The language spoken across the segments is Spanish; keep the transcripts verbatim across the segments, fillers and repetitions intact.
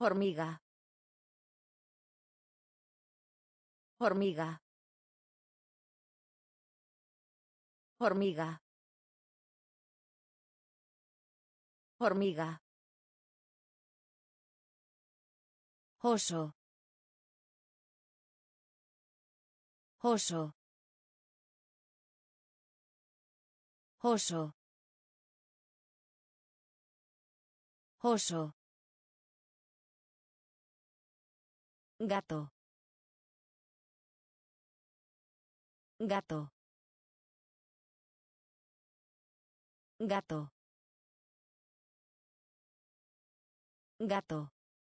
Hormiga. Hormiga. Hormiga. Hormiga. Oso. Oso. Oso. Oso. Gato. Gato. Gato. Gato.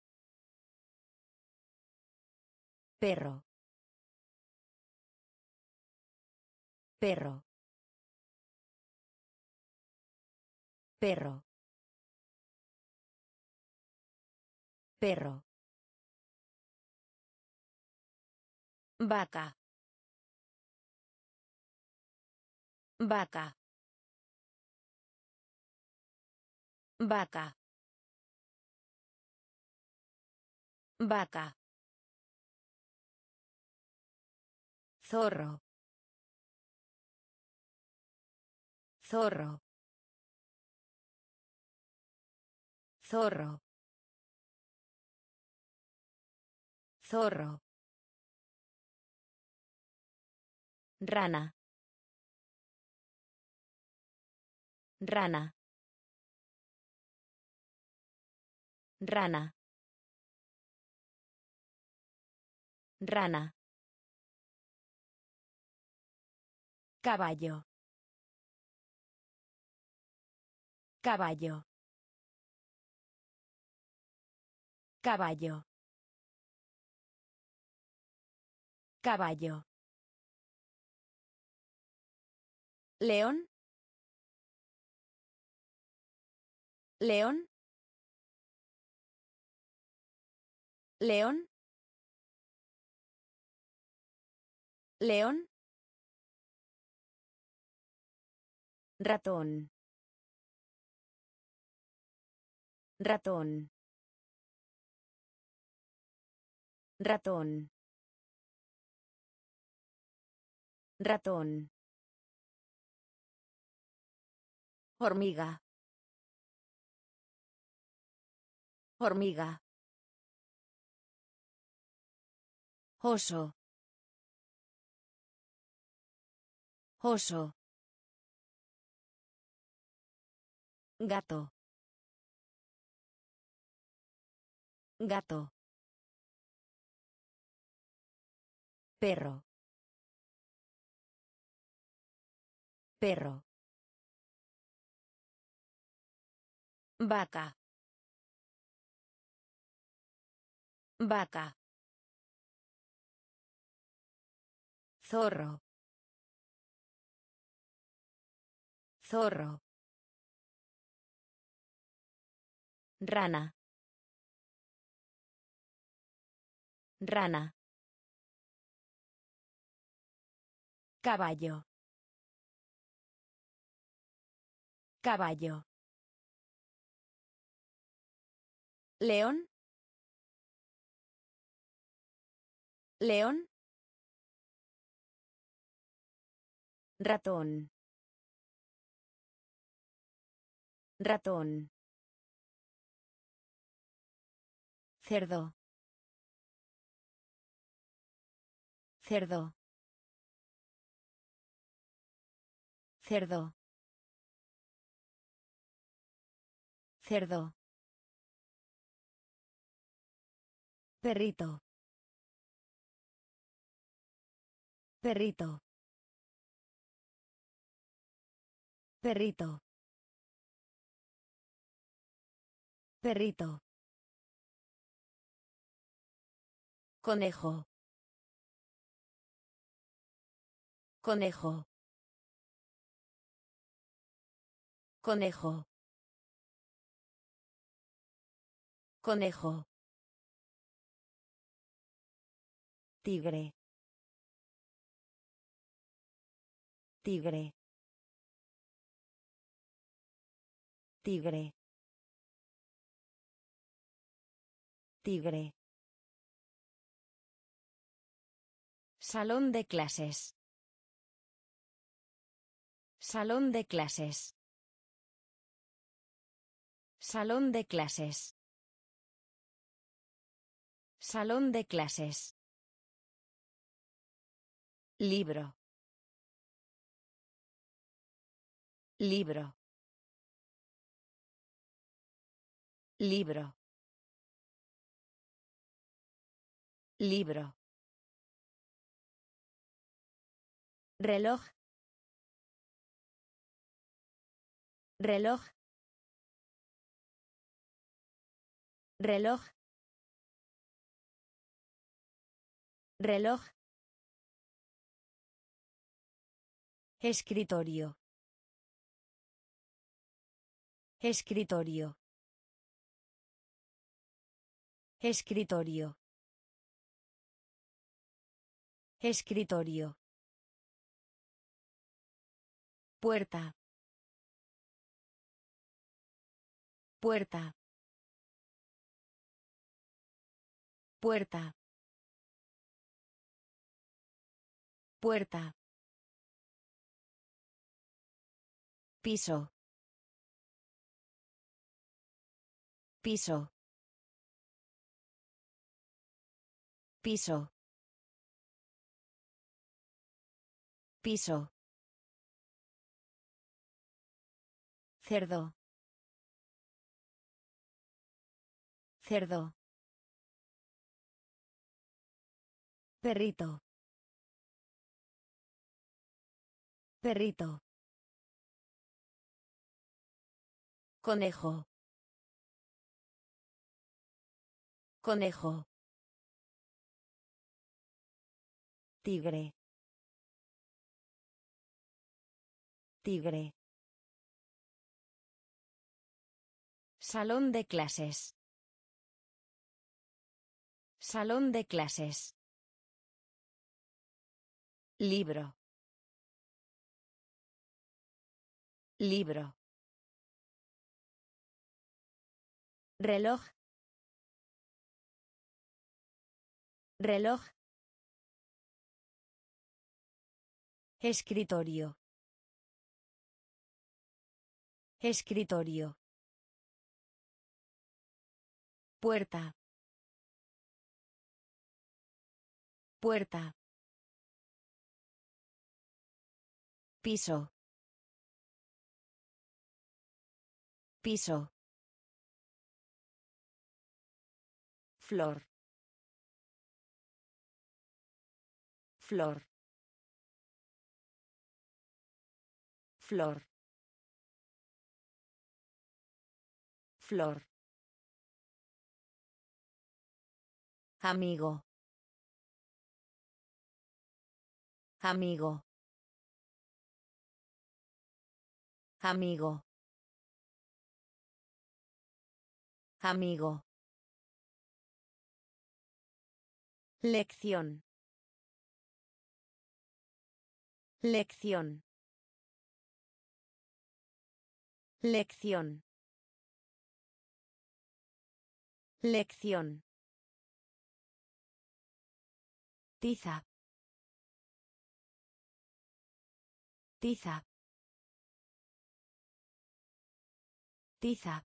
Perro. Perro. Perro. Perro. Vaca. Vaca. Vaca. Vaca. Zorro. Zorro. Zorro. Zorro. Rana. Rana. Rana. Rana. Caballo. Caballo. Caballo. Caballo. León. León. León. León. Ratón. Ratón. Ratón. Ratón. Hormiga. Hormiga. Oso. Oso. Gato. Gato. Perro. Perro. Vaca. Vaca. Zorro. Zorro. Rana. Rana. Caballo. Caballo. León. León. Ratón. Ratón. Cerdo. Cerdo. Cerdo. Cerdo. Perrito. Perrito. Perrito. Perrito. Conejo. Conejo. Conejo. Conejo. Tigre. Tigre. Tigre. Tigre. Salón de clases. Salón de clases. Salón de clases. Salón de clases. Libro. Libro. Libro. Libro. Reloj. Reloj. Reloj. Reloj. Escritorio. Escritorio. Escritorio. Escritorio. Puerta. Puerta. Puerta. Puerta. Piso. Piso. Piso. Piso. Cerdo. Cerdo. Perrito. Perrito. Conejo. Conejo. Tigre. Tigre. Salón de clases. Salón de clases. Libro. Libro. Reloj. Reloj. Escritorio. Escritorio. Puerta. Puerta. Piso. Piso. Flor. Flor. Flor. Flor. Amigo. Amigo. Amigo. Amigo. Lección. Lección. Lección. Lección. Tiza. Tiza. Tiza.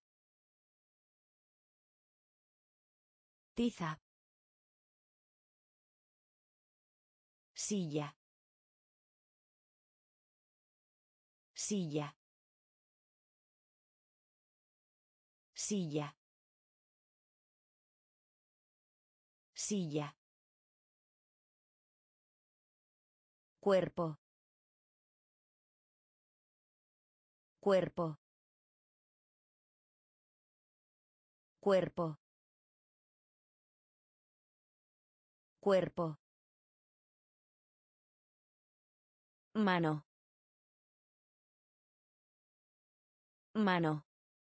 Tiza. Silla. Silla. Silla. Silla. Cuerpo. Cuerpo. Cuerpo. Cuerpo. Mano. Mano.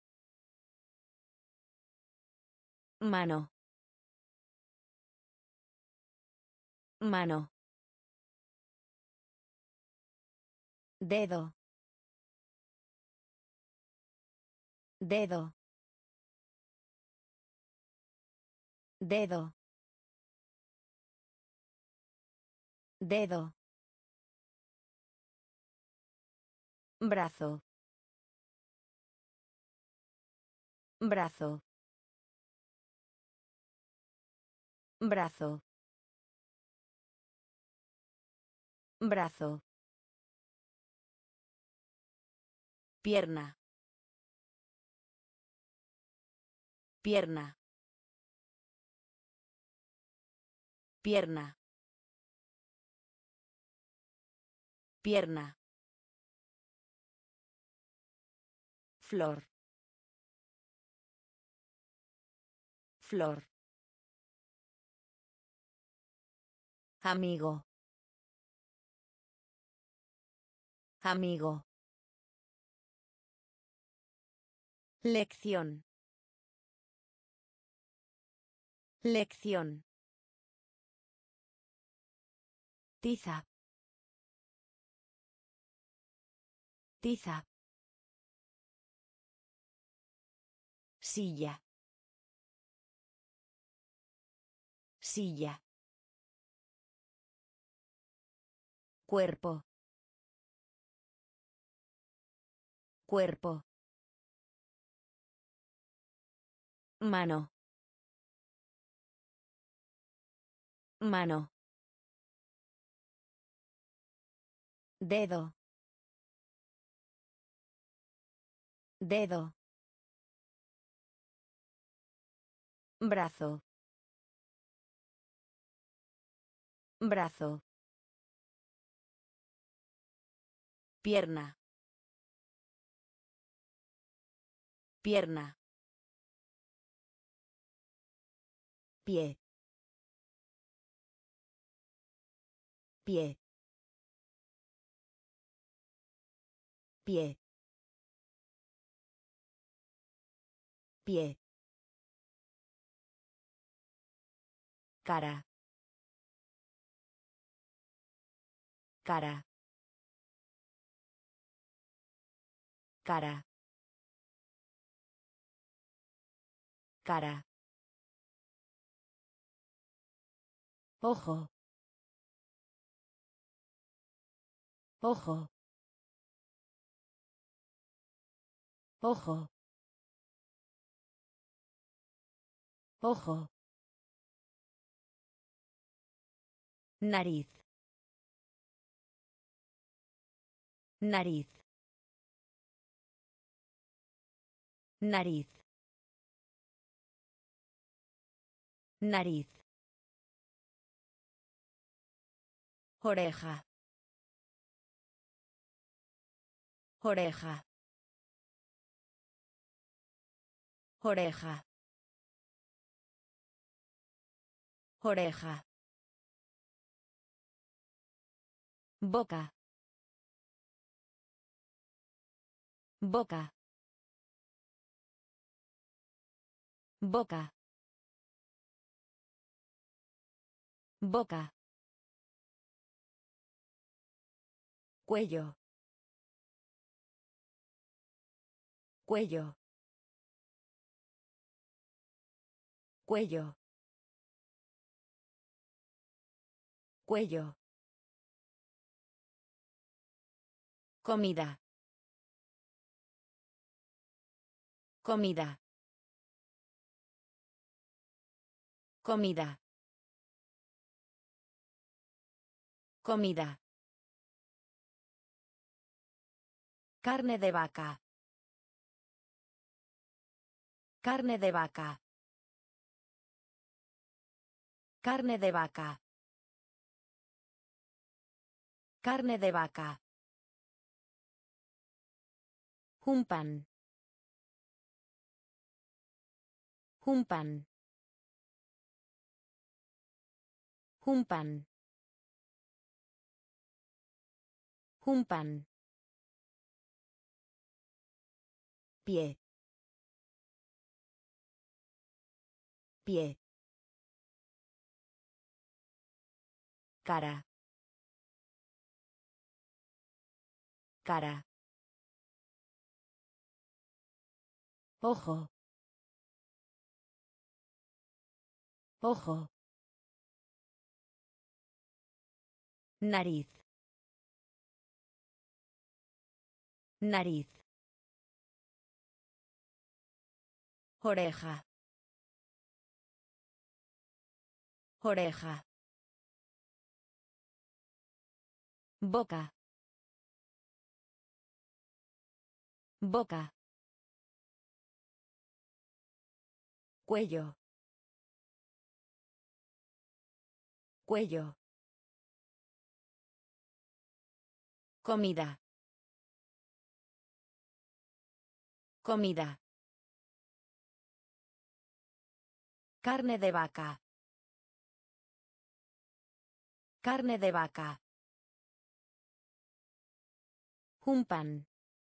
Mano. Mano. Dedo. Dedo. Dedo. Dedo. Brazo. Brazo. Brazo. Brazo. Pierna. Pierna. Pierna. Pierna. Flor. Flor. Amigo. Amigo. Lección. Lección. Tiza. Tiza. Silla. Silla. Cuerpo. Cuerpo. Mano. Mano. Dedo. Dedo. Brazo. Brazo. Pierna. Pierna. Pie. Pie. Pie. Pie. Cara. Cara. Cara. Cara. Ojo. Ojo. Ojo. Ojo. Nariz. Nariz. Nariz. Nariz. Oreja. Oreja. Oreja. Oreja. Boca. Boca. Boca. Boca. Cuello. Cuello. Cuello. Cuello. Comida. Comida. Comida. Comida. Carne de vaca. Carne de vaca. Carne de vaca. Carne de vaca. Un pan. Un pan. Un pan. Un pan. Pie. Pie. Cara. Cara. Ojo. Ojo. Nariz. Nariz. Oreja. Oreja. Boca. Boca. Cuello. Cuello. Comida. Comida. Carne de vaca. Carne de vaca. Un pan.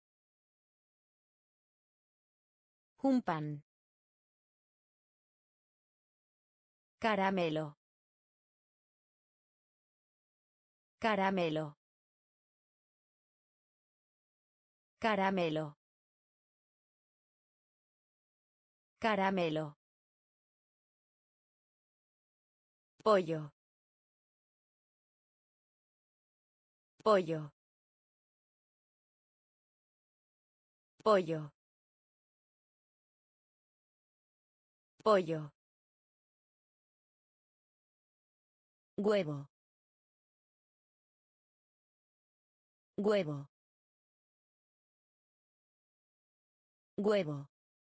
Un pan. Caramelo. Caramelo. Caramelo. Caramelo. Pollo. Pollo. Pollo. Pollo. Huevo. Huevo. Huevo.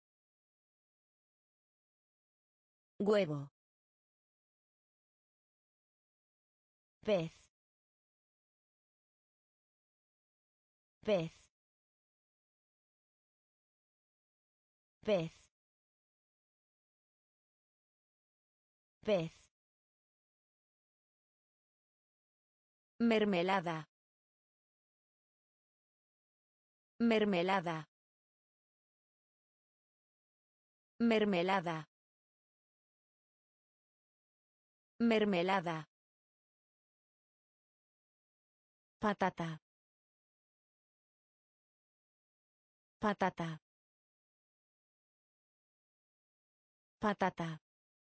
Huevo. Pez. Pez. Pez. Pez. Mermelada. Mermelada. Mermelada. Mermelada. Patata. Patata. Patata.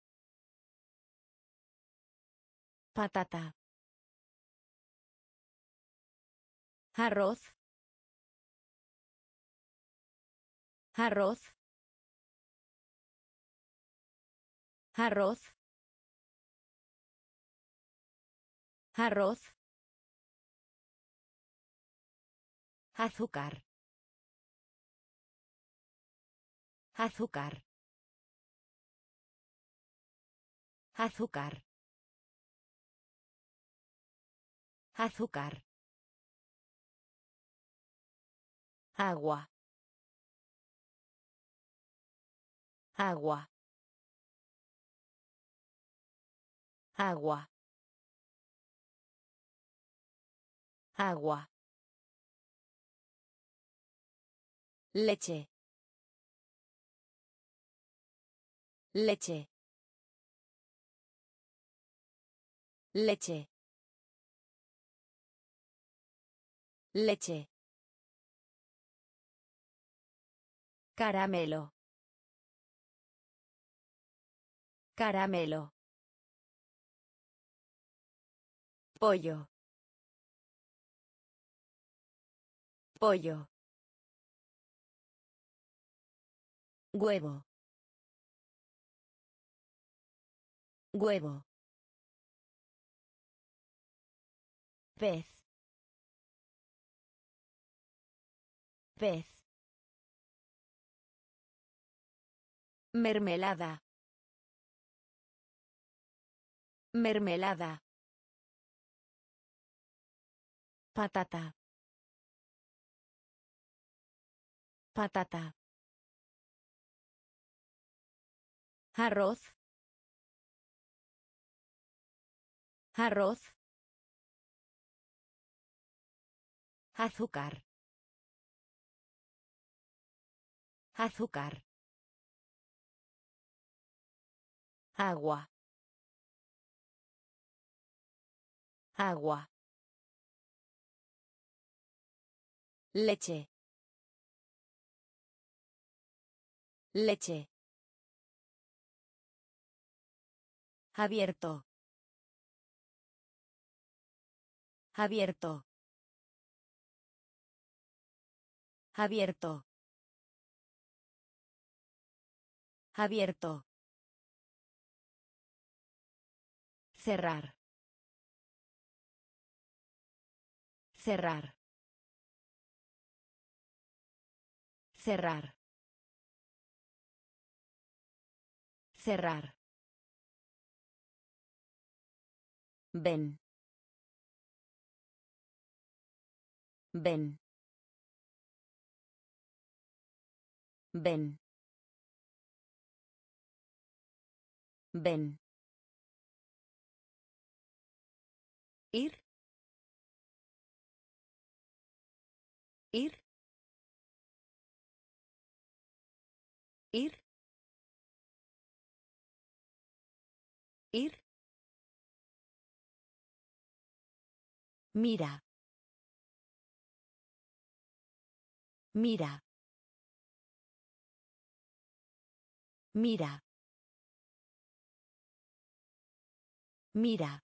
Patata. Arroz. Arroz. Arroz. Arroz. Azúcar. Azúcar. Azúcar. Azúcar. Agua. Agua. Agua. Agua. Leche. Leche. Leche. Leche. Caramelo. Caramelo. Pollo. Pollo. Huevo. Huevo. Pez. Pez. Mermelada. Mermelada. Patata. Patata. Arroz. Arroz. Azúcar. Azúcar. Agua. Agua. Leche. Leche. Abierto. Abierto. Abierto. Abierto. Cerrar. Cerrar. Cerrar. Cerrar. Ven. Ven. Ven. Ven. Ir. Ir. Ir. Ir. Mira. Mira. Mira. Mira.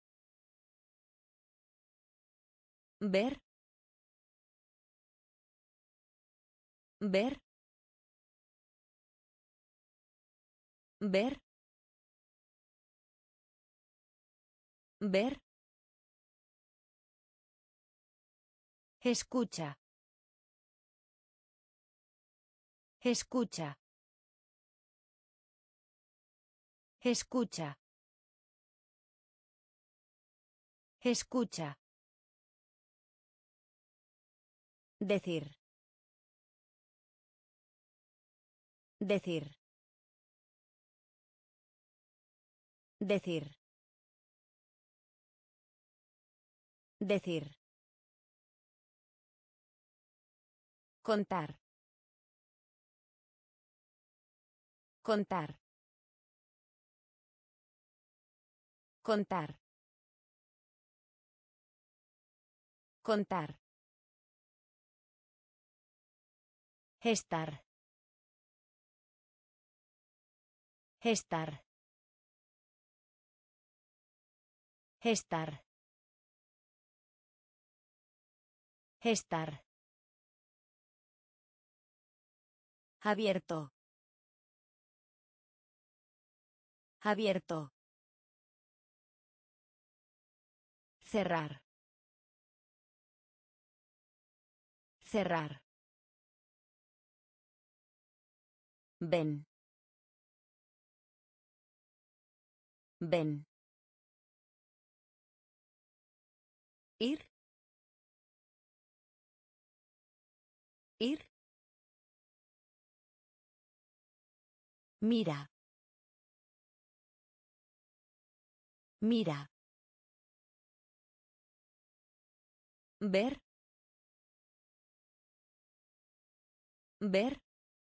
Ver. Ver. Ver. Ver. Escucha. Escucha. Escucha. Escucha. Decir. Decir. Decir. Decir. Contar. Contar. Contar. Contar. Estar. Estar. Estar. Estar. Abierto. Abierto. Cerrar. Cerrar. Ven. Ven. Ir. Ir. Mira. Mira. Ver. Ver.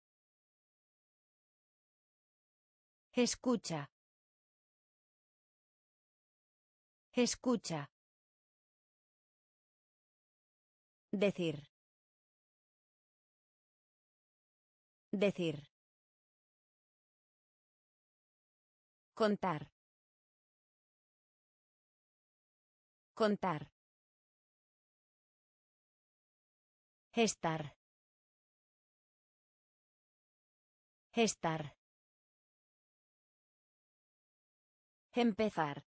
Escucha. Escucha. Decir. Decir. Contar. Contar. Estar. Estar. Empezar.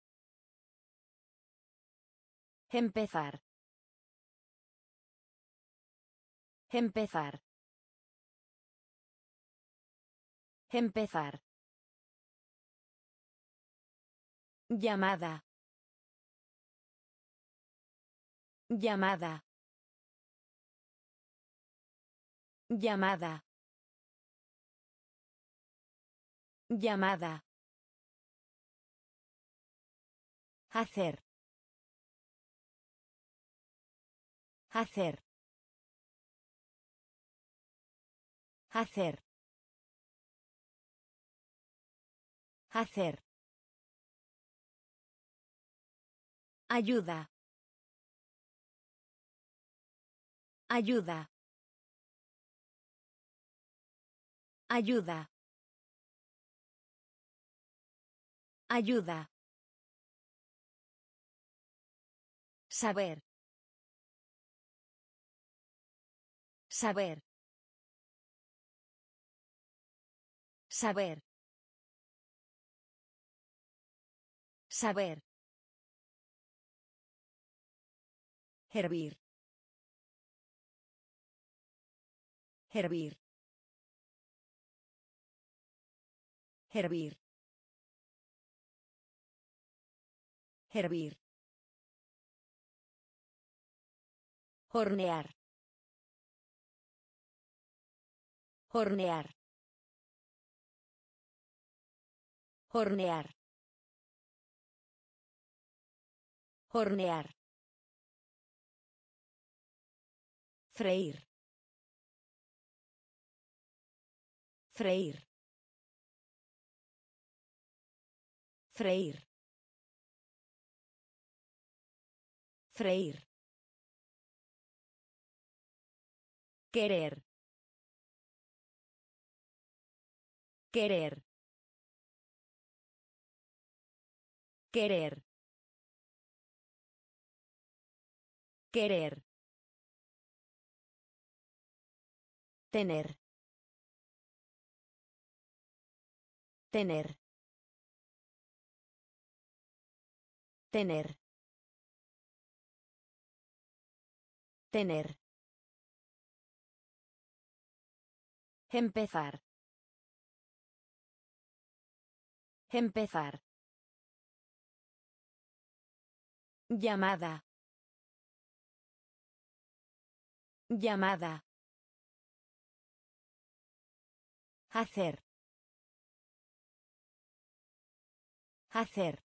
Empezar. Empezar. Empezar. Llamada. Llamada. Llamada. Llamada. Hacer. Hacer. Hacer. Hacer. Ayuda. Ayuda. Ayuda. Ayuda. Saber. Saber. Saber. Saber. Hervir. Hervir. Hervir. Hervir. Hornear. Hornear. Hornear. Hornear. Freír. Freír. Freír. Freír. Querer. Querer. Querer. Querer. Tener. Tener. Tener. Tener. Empezar. Empezar. Llamada. Llamada. Hacer. Hacer.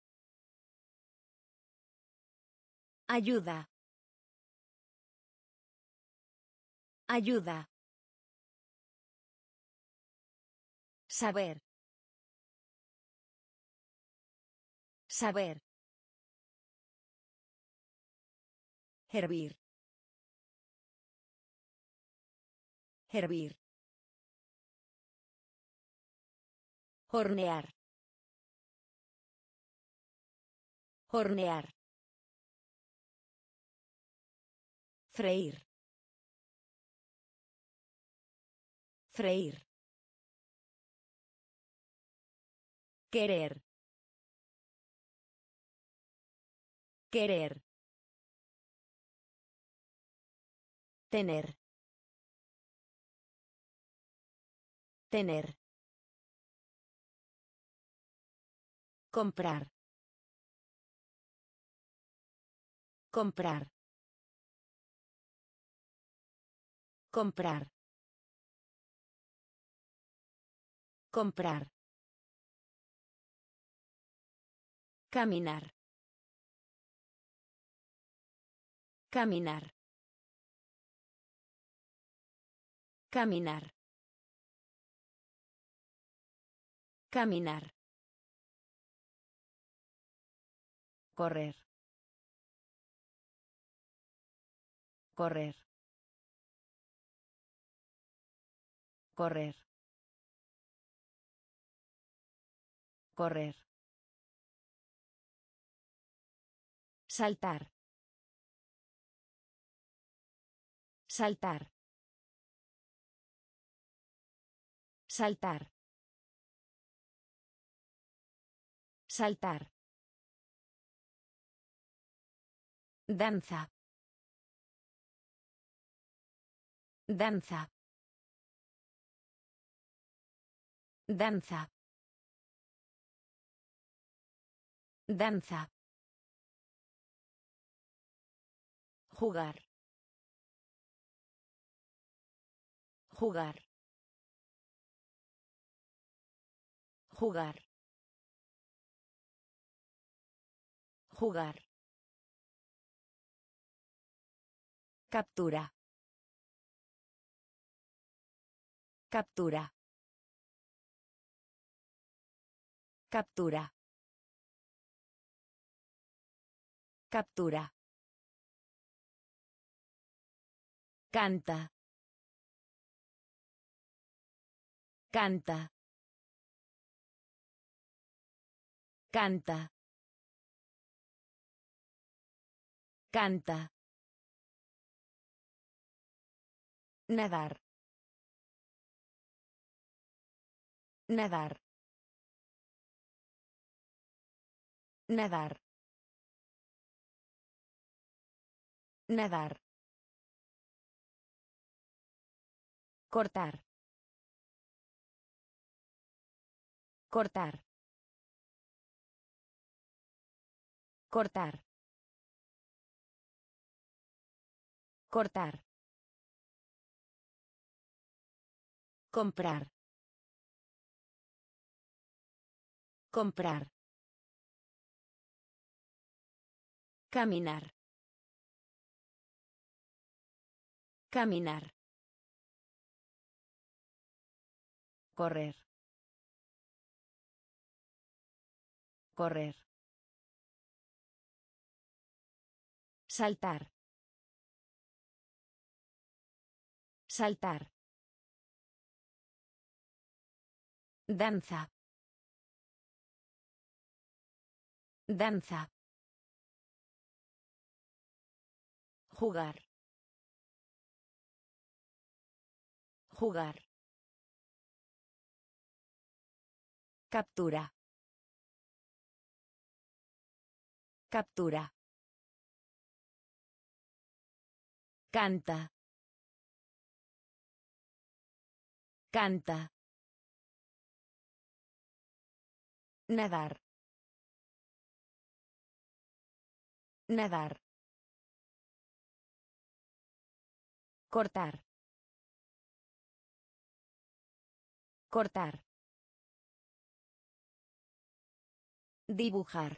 Ayuda. Ayuda. Saber. Saber. Hervir. Hervir. Hornear. Hornear. Freír. Freír. Querer. Querer. Tener. Tener. Comprar. Comprar. Comprar. Comprar. Caminar. Caminar. Caminar. Caminar. Correr. Correr. Correr. Correr. Saltar. Saltar. Saltar. Saltar. Danza. Danza. Danza. Danza. Jugar. Jugar. Jugar. Jugar. Captura. Captura. Captura. Captura. Canta. Canta. Canta. Canta. Nadar. Nadar. Nadar. Nadar. Cortar. Cortar. Cortar. Cortar. Comprar. Comprar. Caminar. Caminar. Correr. Correr. Saltar. Saltar. Danza. Danza. Jugar. Jugar. Captura. Captura. Canta. Canta. Nadar. Nadar. Cortar. Cortar. Dibujar.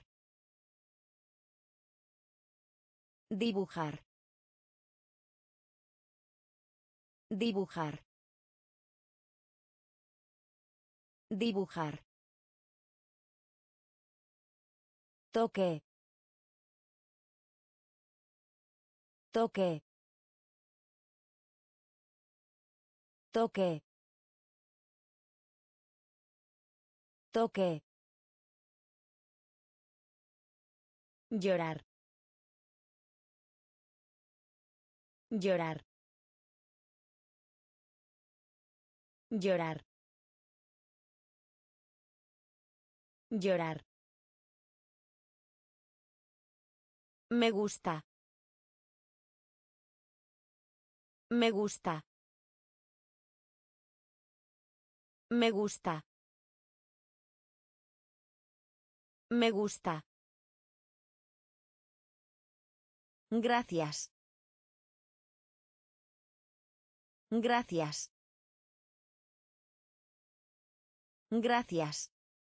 Dibujar. Dibujar. Dibujar. Toque. Toque. Toque. Toque. Llorar. Llorar. Llorar. Llorar. Me gusta. Me gusta. Me gusta. Me gusta. Gracias. Gracias. Gracias.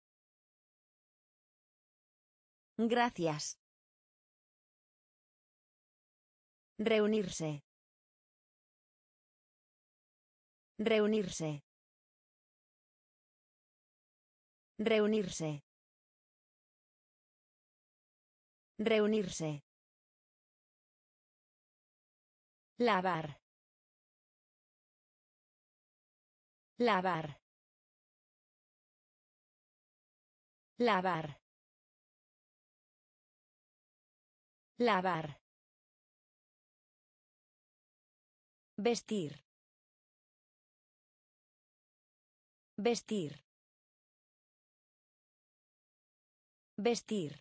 Gracias. Reunirse. Reunirse. Reunirse. Reunirse. Lavar. Lavar. Lavar. Lavar. Vestir. Vestir. Vestir.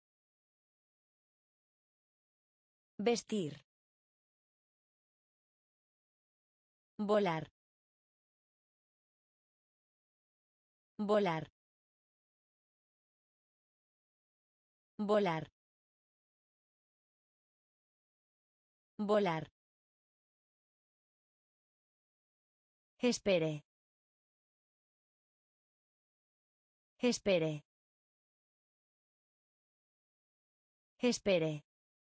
Vestir. Volar. Volar. Volar. Volar. Espere. Espere. Espere.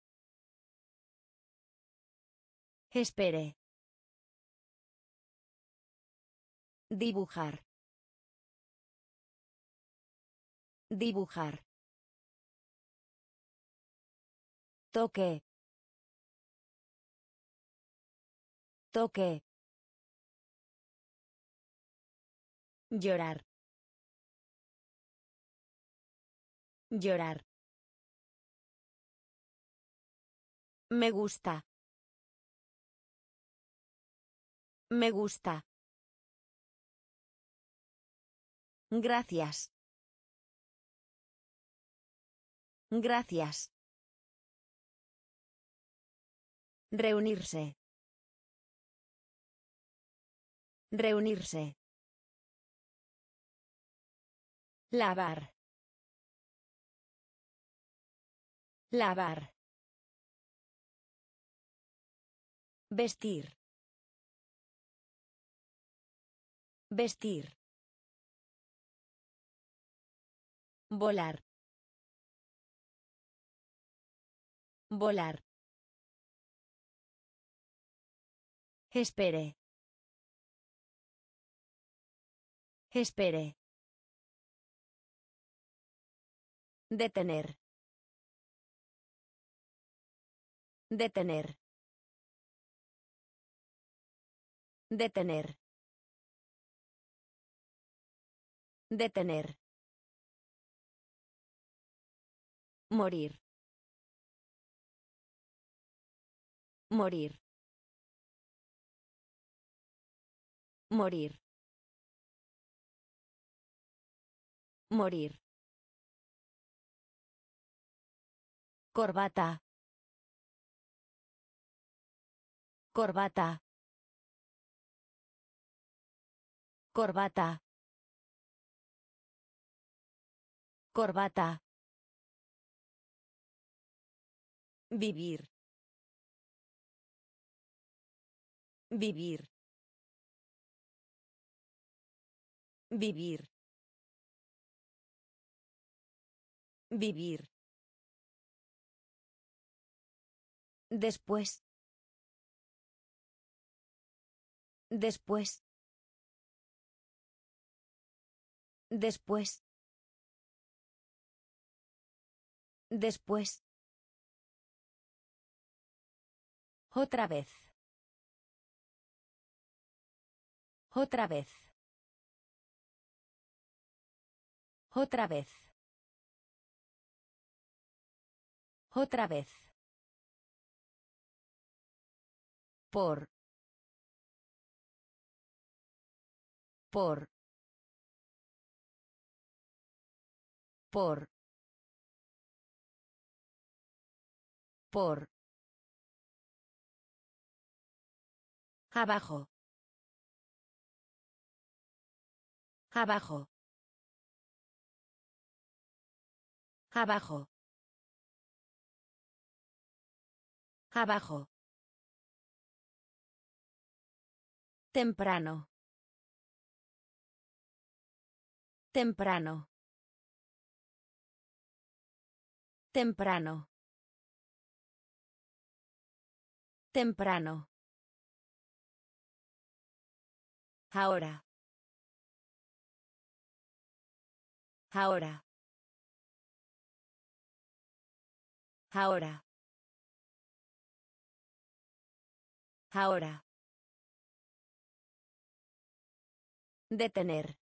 Espere. Dibujar. Dibujar. Toque. Toque. Llorar. Llorar. Me gusta. Me gusta. Gracias. Gracias. Reunirse. Reunirse. Lavar. Lavar. Vestir. Vestir. Volar. Volar. Espere. Espere. Detener. Detener. Detener. Detener. Morir. Morir. Morir. Morir. Corbata. Corbata. Corbata. Corbata. Vivir. Vivir. Vivir. Vivir. Después. Después. Después. Después. Otra vez. Otra vez. Otra vez. Otra vez. Por. Por. Por. Por. Abajo. Abajo. Abajo. Abajo. Temprano. Temprano. Temprano. Temprano. Ahora. Ahora. Ahora. Ahora. Detener.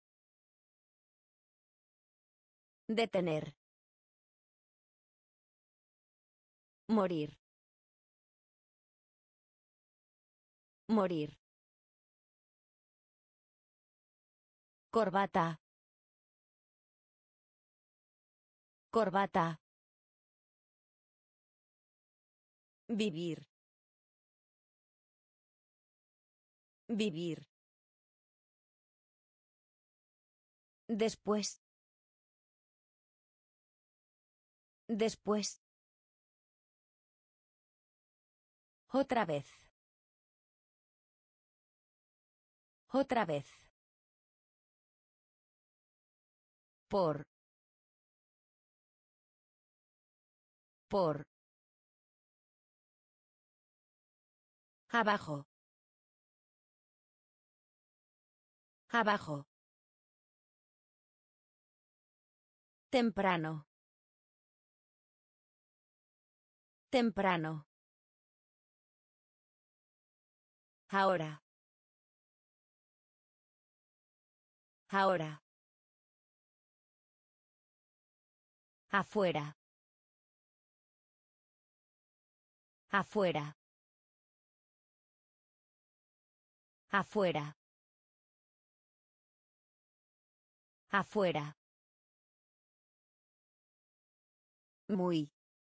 Detener. Morir. Morir. Corbata. Corbata. Vivir. Vivir. Después. Después. Otra vez. Otra vez. Por. Por. Abajo. Abajo. Temprano. Temprano. Ahora. Ahora. Afuera. Afuera. Afuera. Afuera. Muy.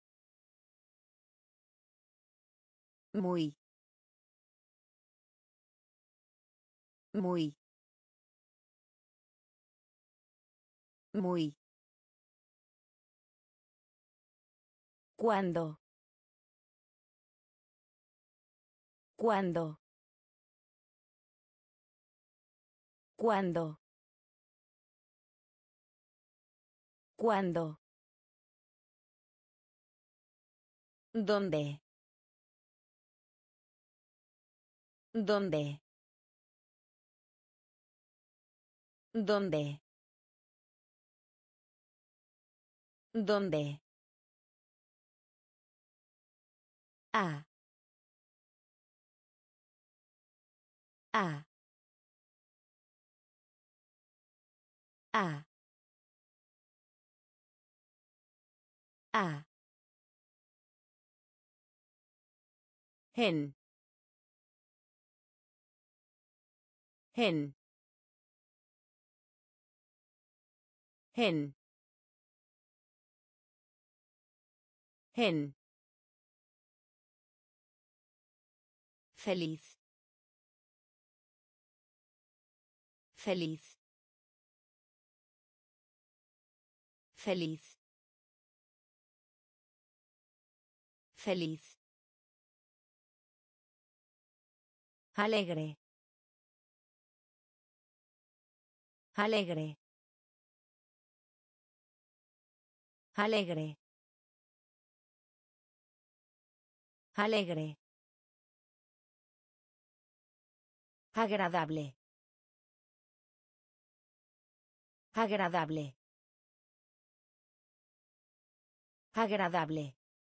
Muy. Muy. Muy. ¿Cuándo? ¿Cuándo? ¿Cuándo? ¿Cuándo? ¿Dónde? ¿Dónde? ¿Dónde? ¿Dónde? A. A. A. A. En. En. En. En. Feliz. Feliz. Feliz. Feliz. Alegre. Alegre. Alegre. Alegre. Agradable. Agradable. Agradable.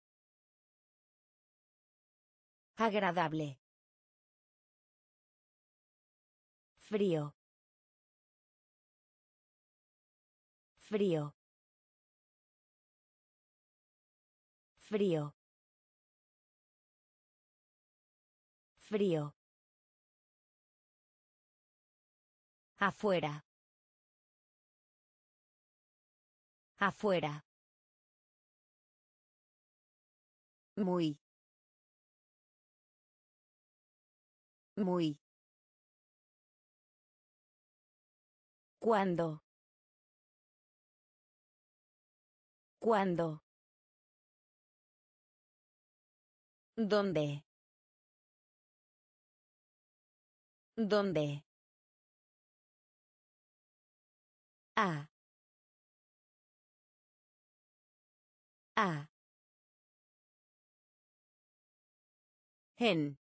Agradable. Frío. Frío. Frío. Frío. Afuera. Afuera. Muy. Muy. ¿Cuándo? ¿Cuándo? ¿Dónde? ¿Dónde? A. A. En.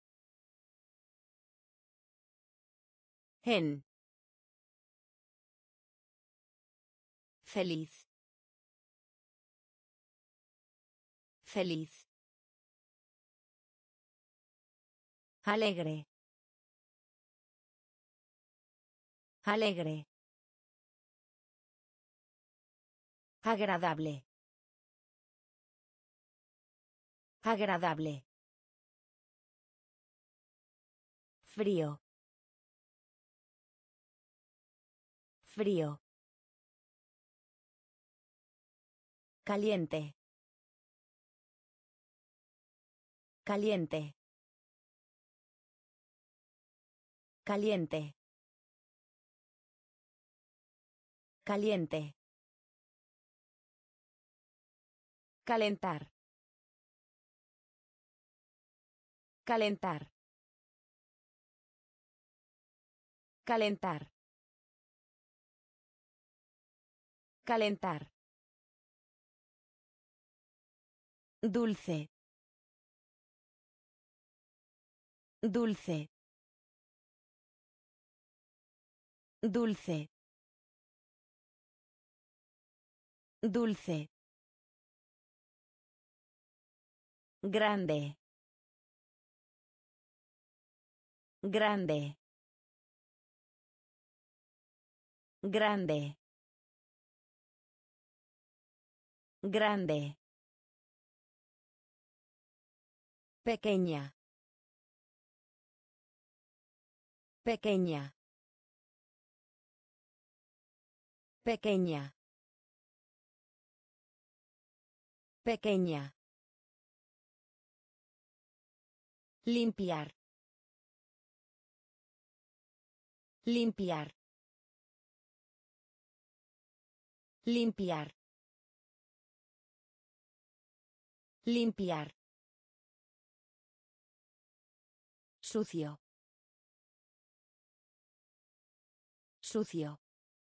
En. Feliz. Feliz. Alegre. Alegre. Agradable. Agradable. Frío. Frío. Caliente. Caliente. Caliente. Caliente. Calentar. Calentar. Calentar. Calentar. Dulce. Dulce. Dulce. Dulce. Grande. Grande. Grande. Grande. Pequeña. Pequeña. Pequeña. Pequeña. Limpiar. Limpiar. Limpiar. Limpiar. Sucio. Sucio.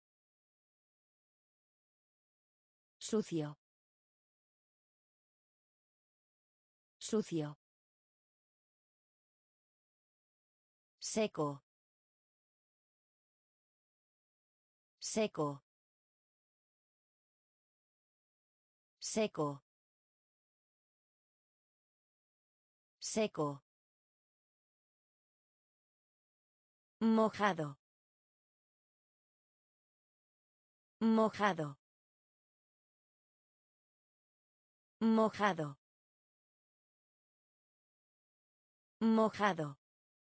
Sucio. Sucio. Seco. Seco. Seco. Seco. Mojado. Mojado. Mojado. Mojado.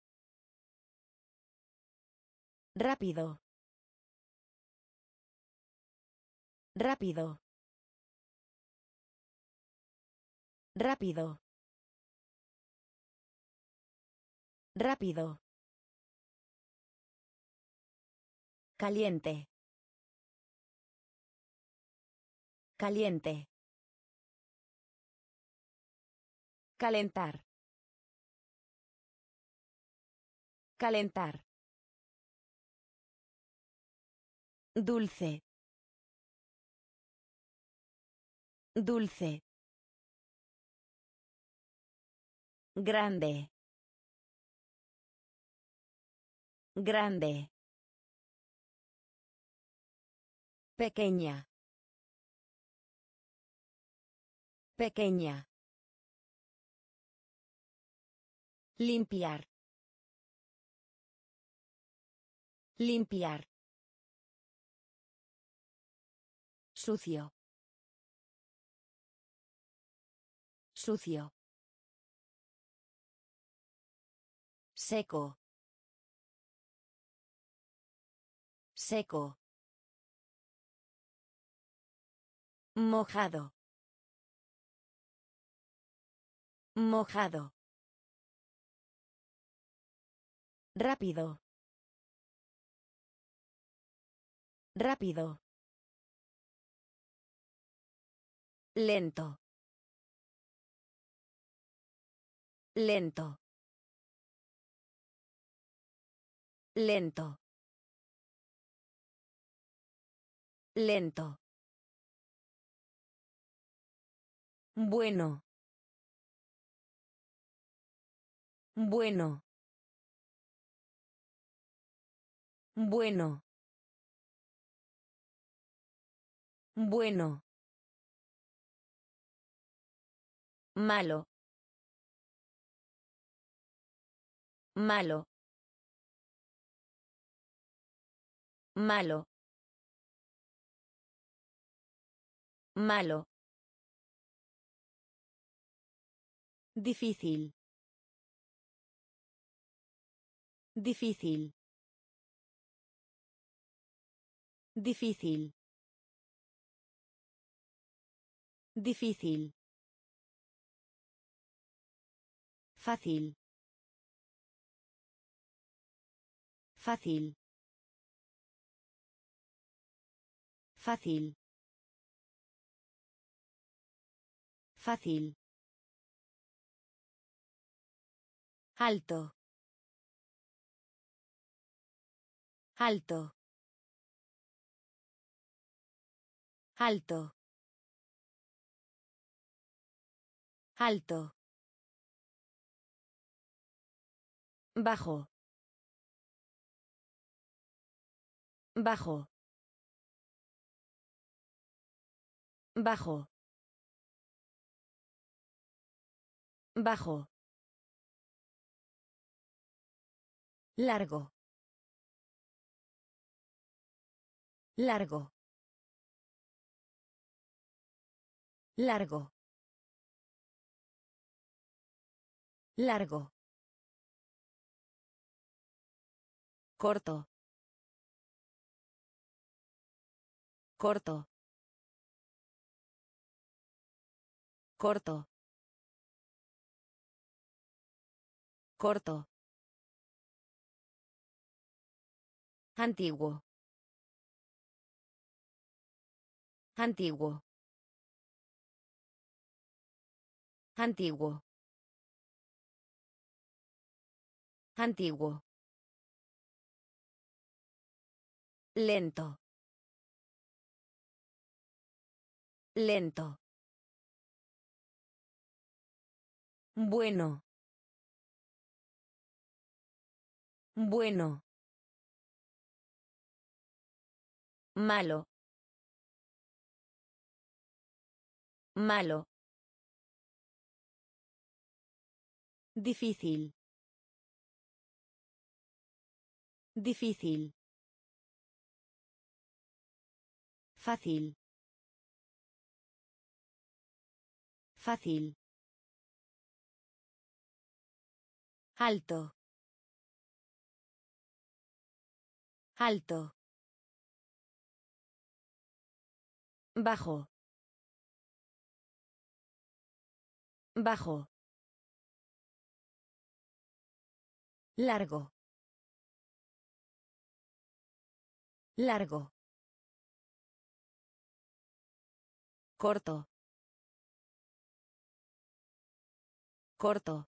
Rápido. Rápido. Rápido. Rápido. Caliente. Caliente. Calentar. Calentar. Dulce. Dulce. Grande. Grande. Pequeña. Pequeña. Limpiar. Limpiar. Sucio. Sucio. Seco. Seco. Mojado. Mojado. Rápido. Rápido. Lento. Lento. Lento. Lento. Bueno. Bueno. Bueno. Bueno. Malo. Malo. Malo. Malo. Difícil. Difícil. Difícil. Difícil. Fácil. Fácil. Fácil. Fácil. Alto. Alto. Alto. Alto. Bajo. Bajo. Bajo. Bajo. Largo. Largo. Largo. Largo. Corto. Corto. Corto. Corto. Antiguo. Antiguo. Antiguo. Antiguo. Lento. Lento. Bueno. Bueno. Malo. Malo. Difícil. Difícil. Fácil. Fácil. Alto. Alto. Bajo. Bajo. Largo. Largo. Corto. Corto.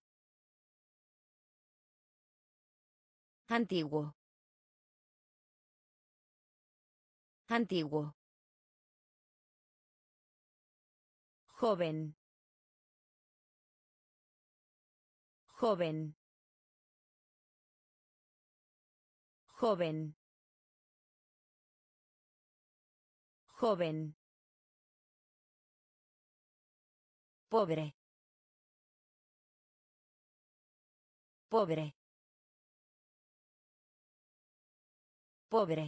Antiguo. Antiguo. Joven. Joven. Joven. Joven. Pobre. Pobre. Pobre.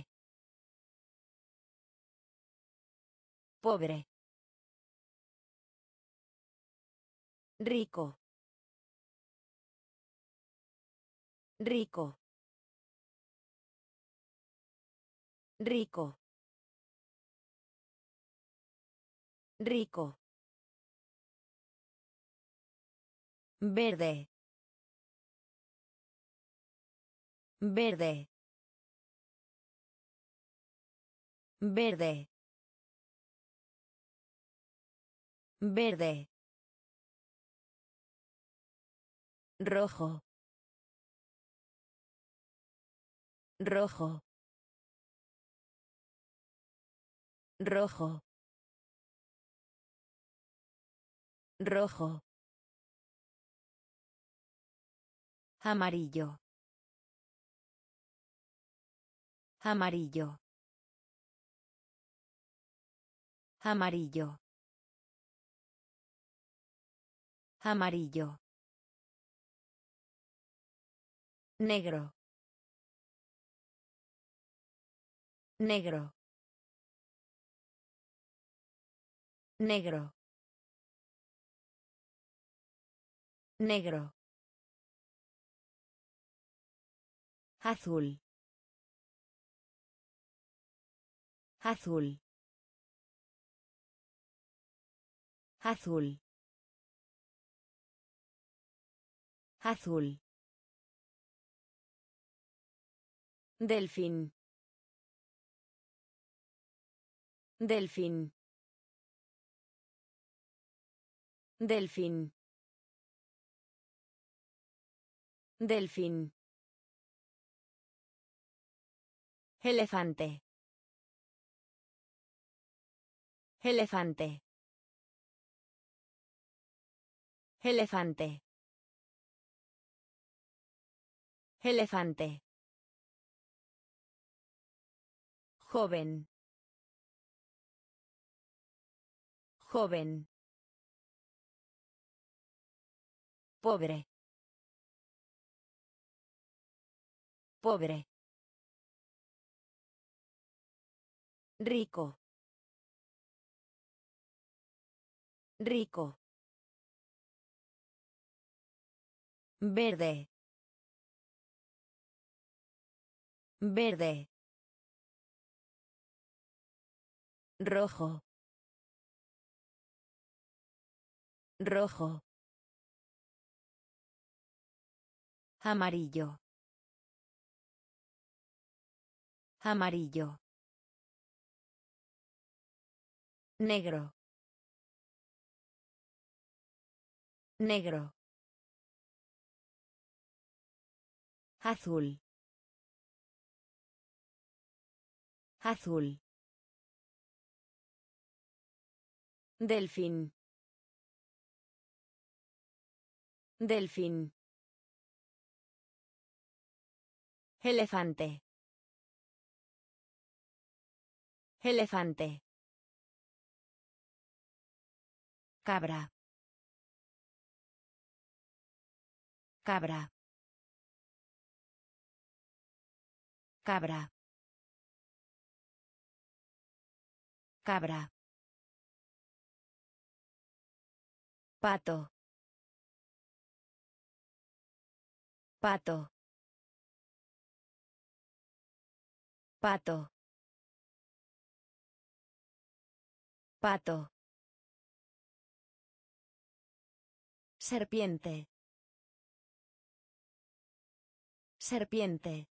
Pobre. Rico. Rico. Rico. Rico. Verde. Verde. Verde. Verde. Rojo. Rojo. Rojo. Rojo. Amarillo. Amarillo. Amarillo. Amarillo. Negro. Negro. Negro. Negro. Azul. Azul. Azul. Azul. Delfín. Delfín. Delfín. Delfín. Elefante. Elefante. Elefante. Elefante. Joven. Joven. Pobre. Pobre. Rico. Rico. Verde. Verde. Rojo. Rojo. Amarillo. Amarillo. Negro. Negro. Azul. Azul. Delfín. Delfín. Elefante. Elefante. Cabra. Cabra. Cabra. Cabra. Pato. Pato. Pato. Pato. Serpiente. Serpiente.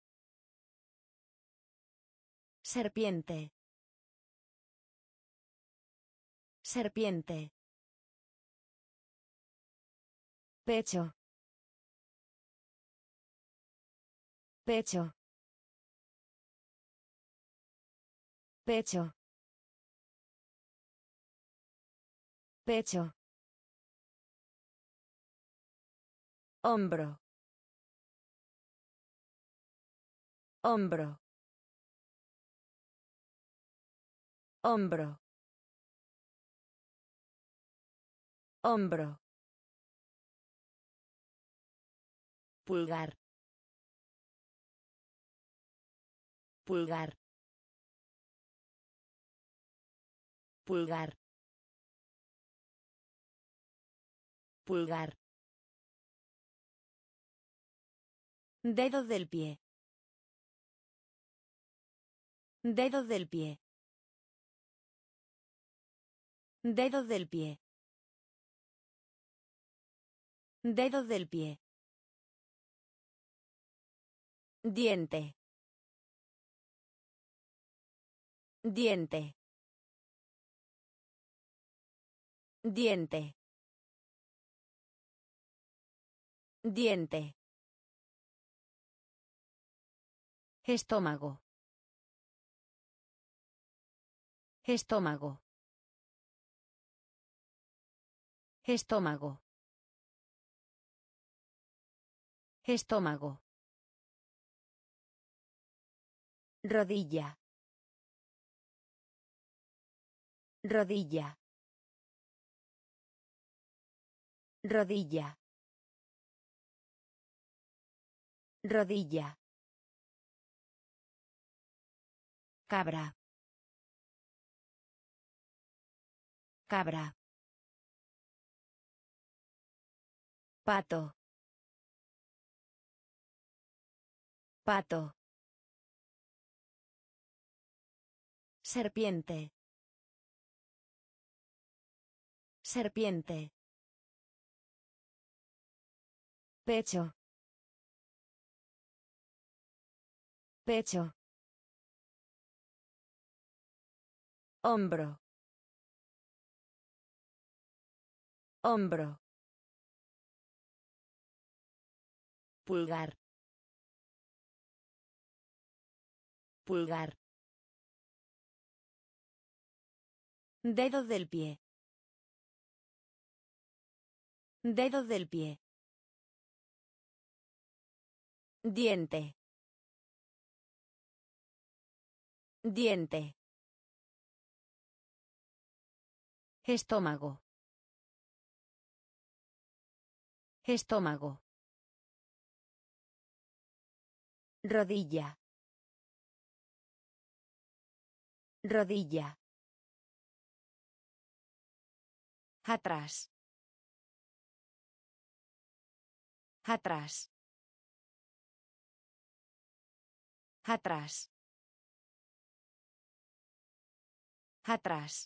Serpiente. Serpiente. Pecho. Pecho. Pecho. Pecho. Hombro. Hombro. Hombro. Hombro. Pulgar. Pulgar. Pulgar. Pulgar. Dedo del pie. Dedo del pie. Dedo del pie. Dedo del pie. Diente. Diente. Diente. Diente. Estómago. Estómago. Estómago. Estómago. Rodilla. Rodilla. Rodilla. Rodilla. Cabra. Cabra. Pato. Pato. Serpiente. Serpiente. Pecho. Pecho. Hombro. Hombro. Pulgar. Pulgar. Dedo del pie. Dedo del pie. Diente. Diente. Estómago. Estómago. Rodilla. Rodilla. Atrás. Atrás. Atrás. Atrás.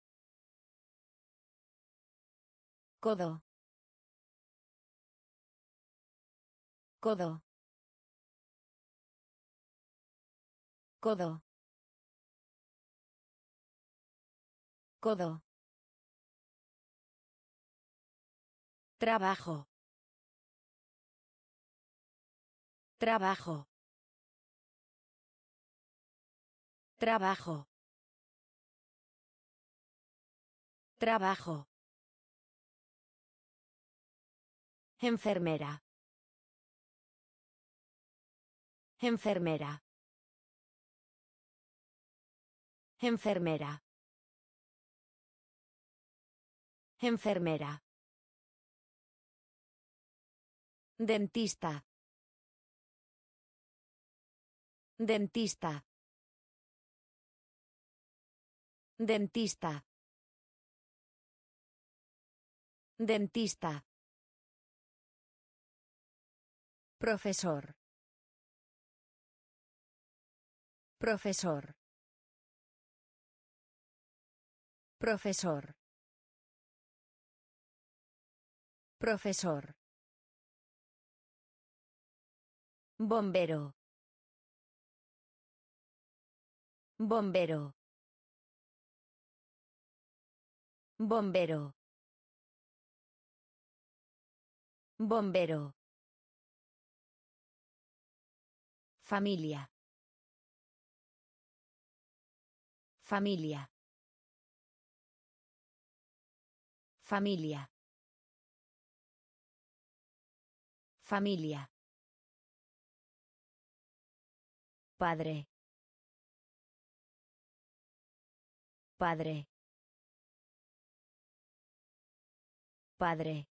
Codo. Codo. Codo. Codo. Trabajo. Trabajo. Trabajo. Trabajo. Enfermera. Enfermera. Enfermera. Enfermera. Dentista. Dentista. Dentista. Dentista. Profesor. Profesor. Profesor. Profesor. Bombero. Bombero. Bombero. Bombero. Familia. Familia. Familia. Familia. Padre. Padre. Padre.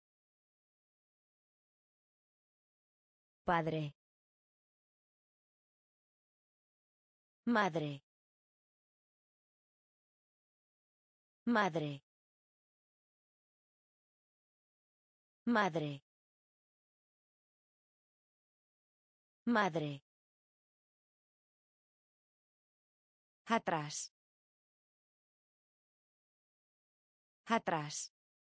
Padre. Madre. Madre. Madre. Madre. Atrás. Atrás.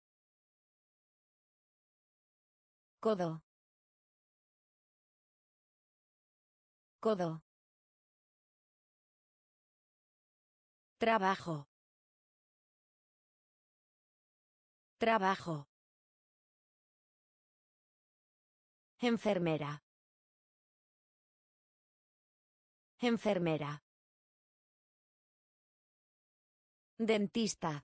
Codo. Codo. Trabajo. Trabajo. Enfermera. Enfermera. Dentista.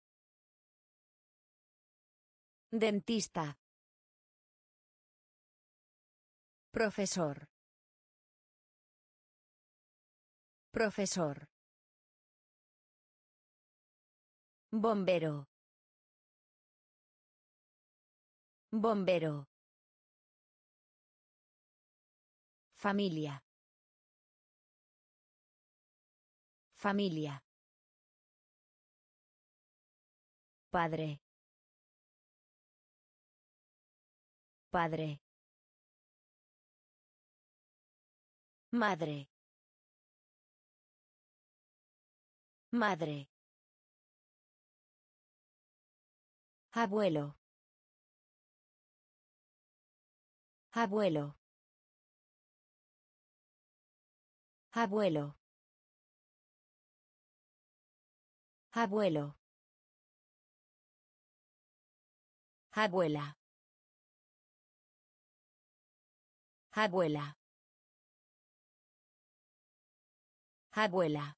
Dentista. Profesor. Profesor. Bombero. Bombero. Familia. Familia. Padre. Padre. Madre. Madre. Abuelo. Abuelo. Abuelo. Abuelo. Abuela. Abuela. Abuela.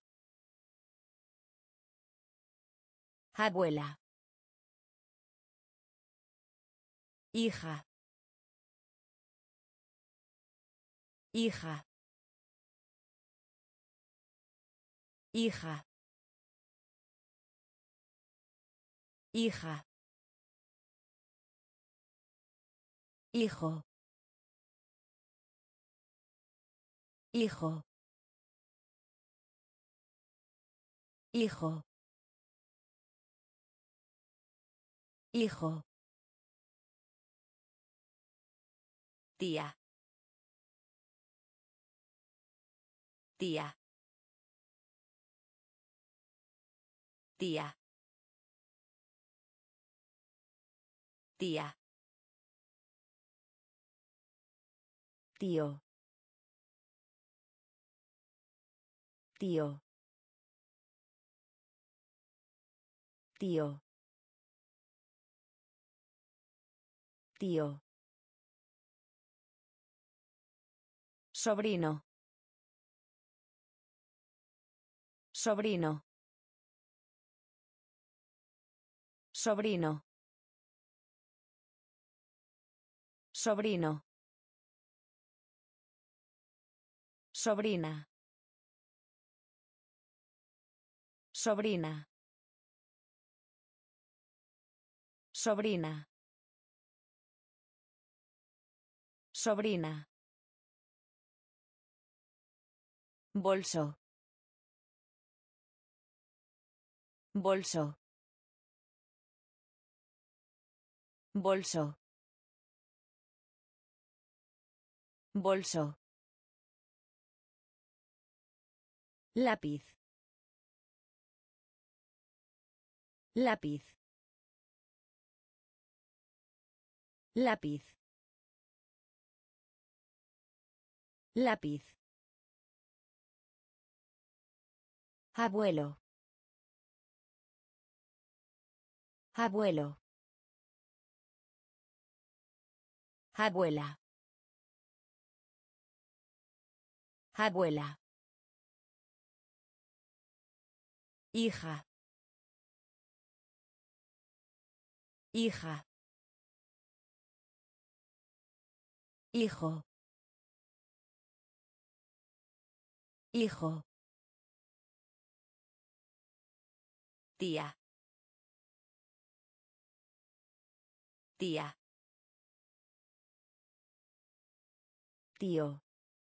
Abuela. Hija. Hija. Hija. Hija. Hijo. Hijo. Hijo. Hijo. Tía. Tía. Tía. Tía. Tío. Tío. Tío. Tío. Sobrino. Sobrino. Sobrino. Sobrino. Sobrina. Sobrina. Sobrina. Sobrina. Bolso. Bolso. Bolso. Bolso. Lápiz. Lápiz. Lápiz. Lápiz. Abuelo. Abuelo. Abuela. Abuela. Hija. Hija. Hijo. Hijo. Tía. Tía. Tío.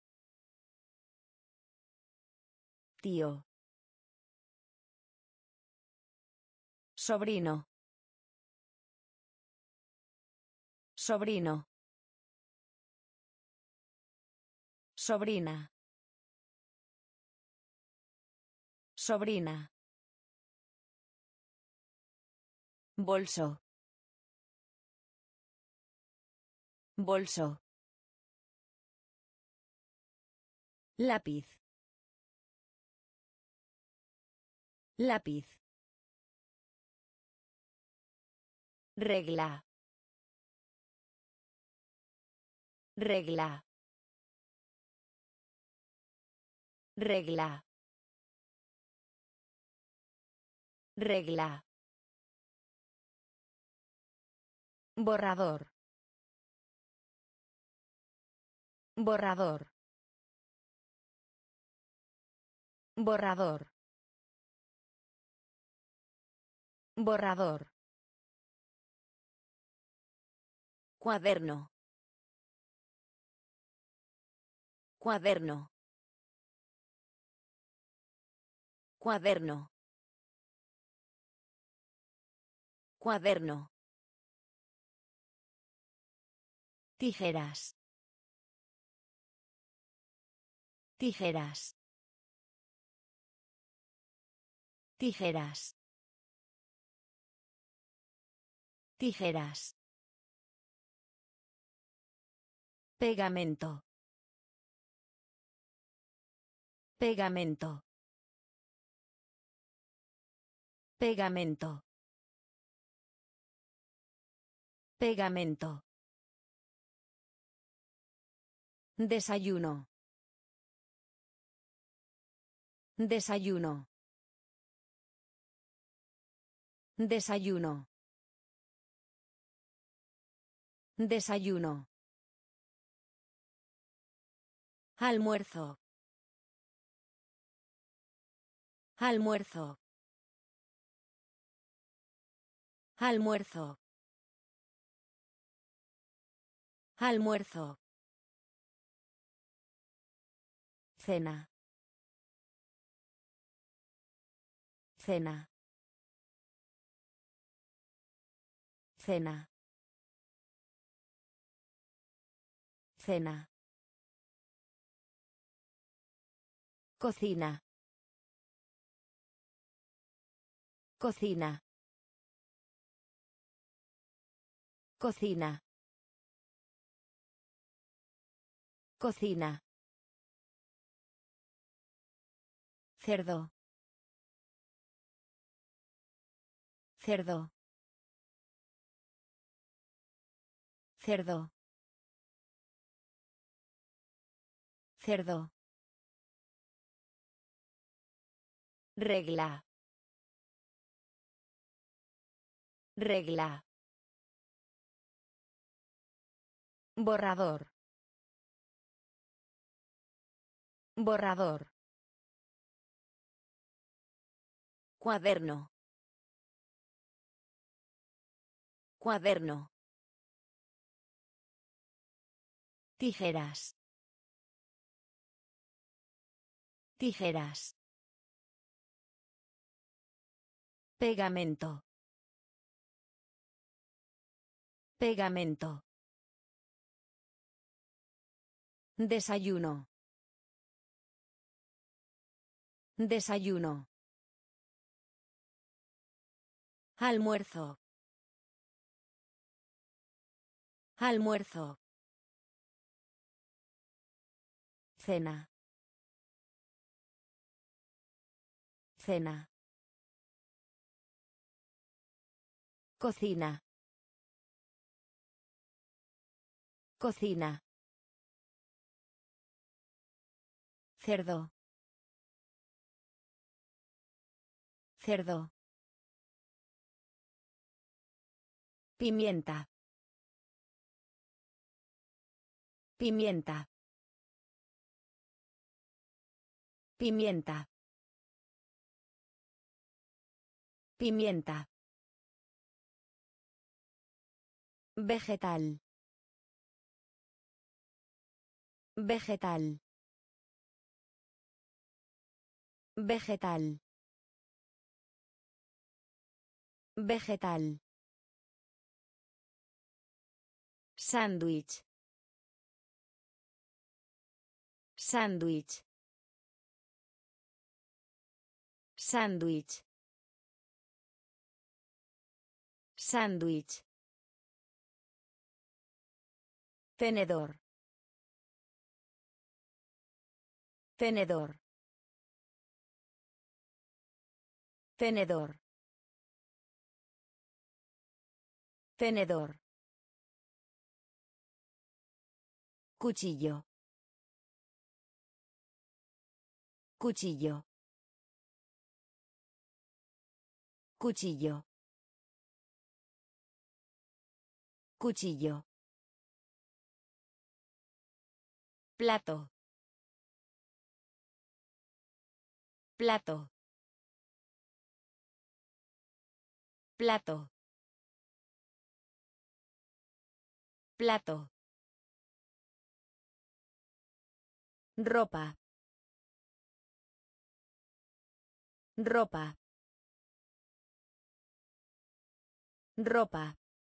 Tío. Sobrino. Sobrino. Sobrina. Sobrina. Bolso. Bolso. Lápiz. Lápiz. Regla. Regla. Regla. Regla. Borrador. Borrador. Borrador. Borrador. Cuaderno. Cuaderno. Cuaderno. Cuaderno. Tijeras. Tijeras. Tijeras. Tijeras. Pegamento. Pegamento. Pegamento. Pegamento. Desayuno. Desayuno. Desayuno. Desayuno. Almuerzo. Almuerzo. Almuerzo. Almuerzo. Cena. Cena. Cena. Cena. Cocina. Cocina. Cocina. Cocina. Cerdo. Cerdo. Cerdo. Cerdo. Regla. Regla. Borrador. Borrador. Cuaderno. Cuaderno. Tijeras. Tijeras. Pegamento. Pegamento. Desayuno. Desayuno. Almuerzo. Almuerzo. Cena. Cena. Cocina. Cocina. Cerdo. Cerdo. Pimienta. Pimienta. Pimienta. Pimienta. Vegetal. Vegetal. Vegetal. Vegetal. Sándwich. Sándwich. Sándwich. Sándwich. Tenedor. Tenedor. Tenedor. Tenedor. Cuchillo. Cuchillo. Cuchillo. Cuchillo. Plato. Plato. Plato. Plato. Ropa. Ropa. Ropa.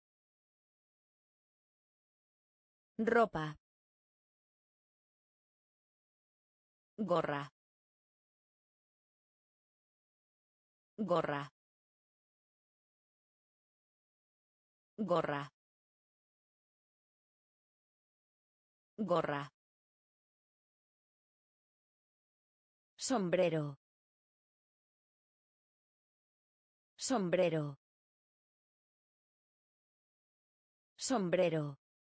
Ropa. Gorra. Gorra. Gorra. Gorra. Sombrero. Sombrero. Sombrero.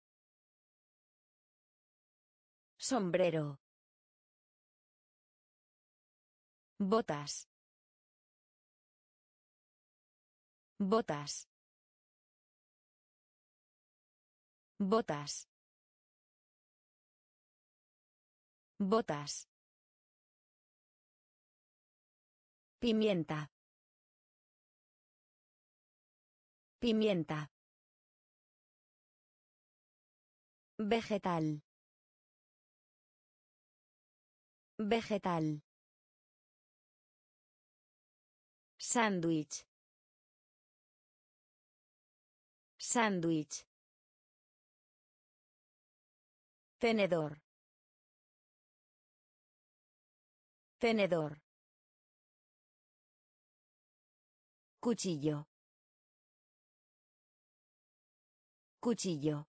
Sombrero. Botas. Botas. Botas. Botas. Pimienta. Pimienta. Vegetal. Vegetal. Sándwich. Sándwich. Tenedor. Tenedor. Cuchillo. Cuchillo.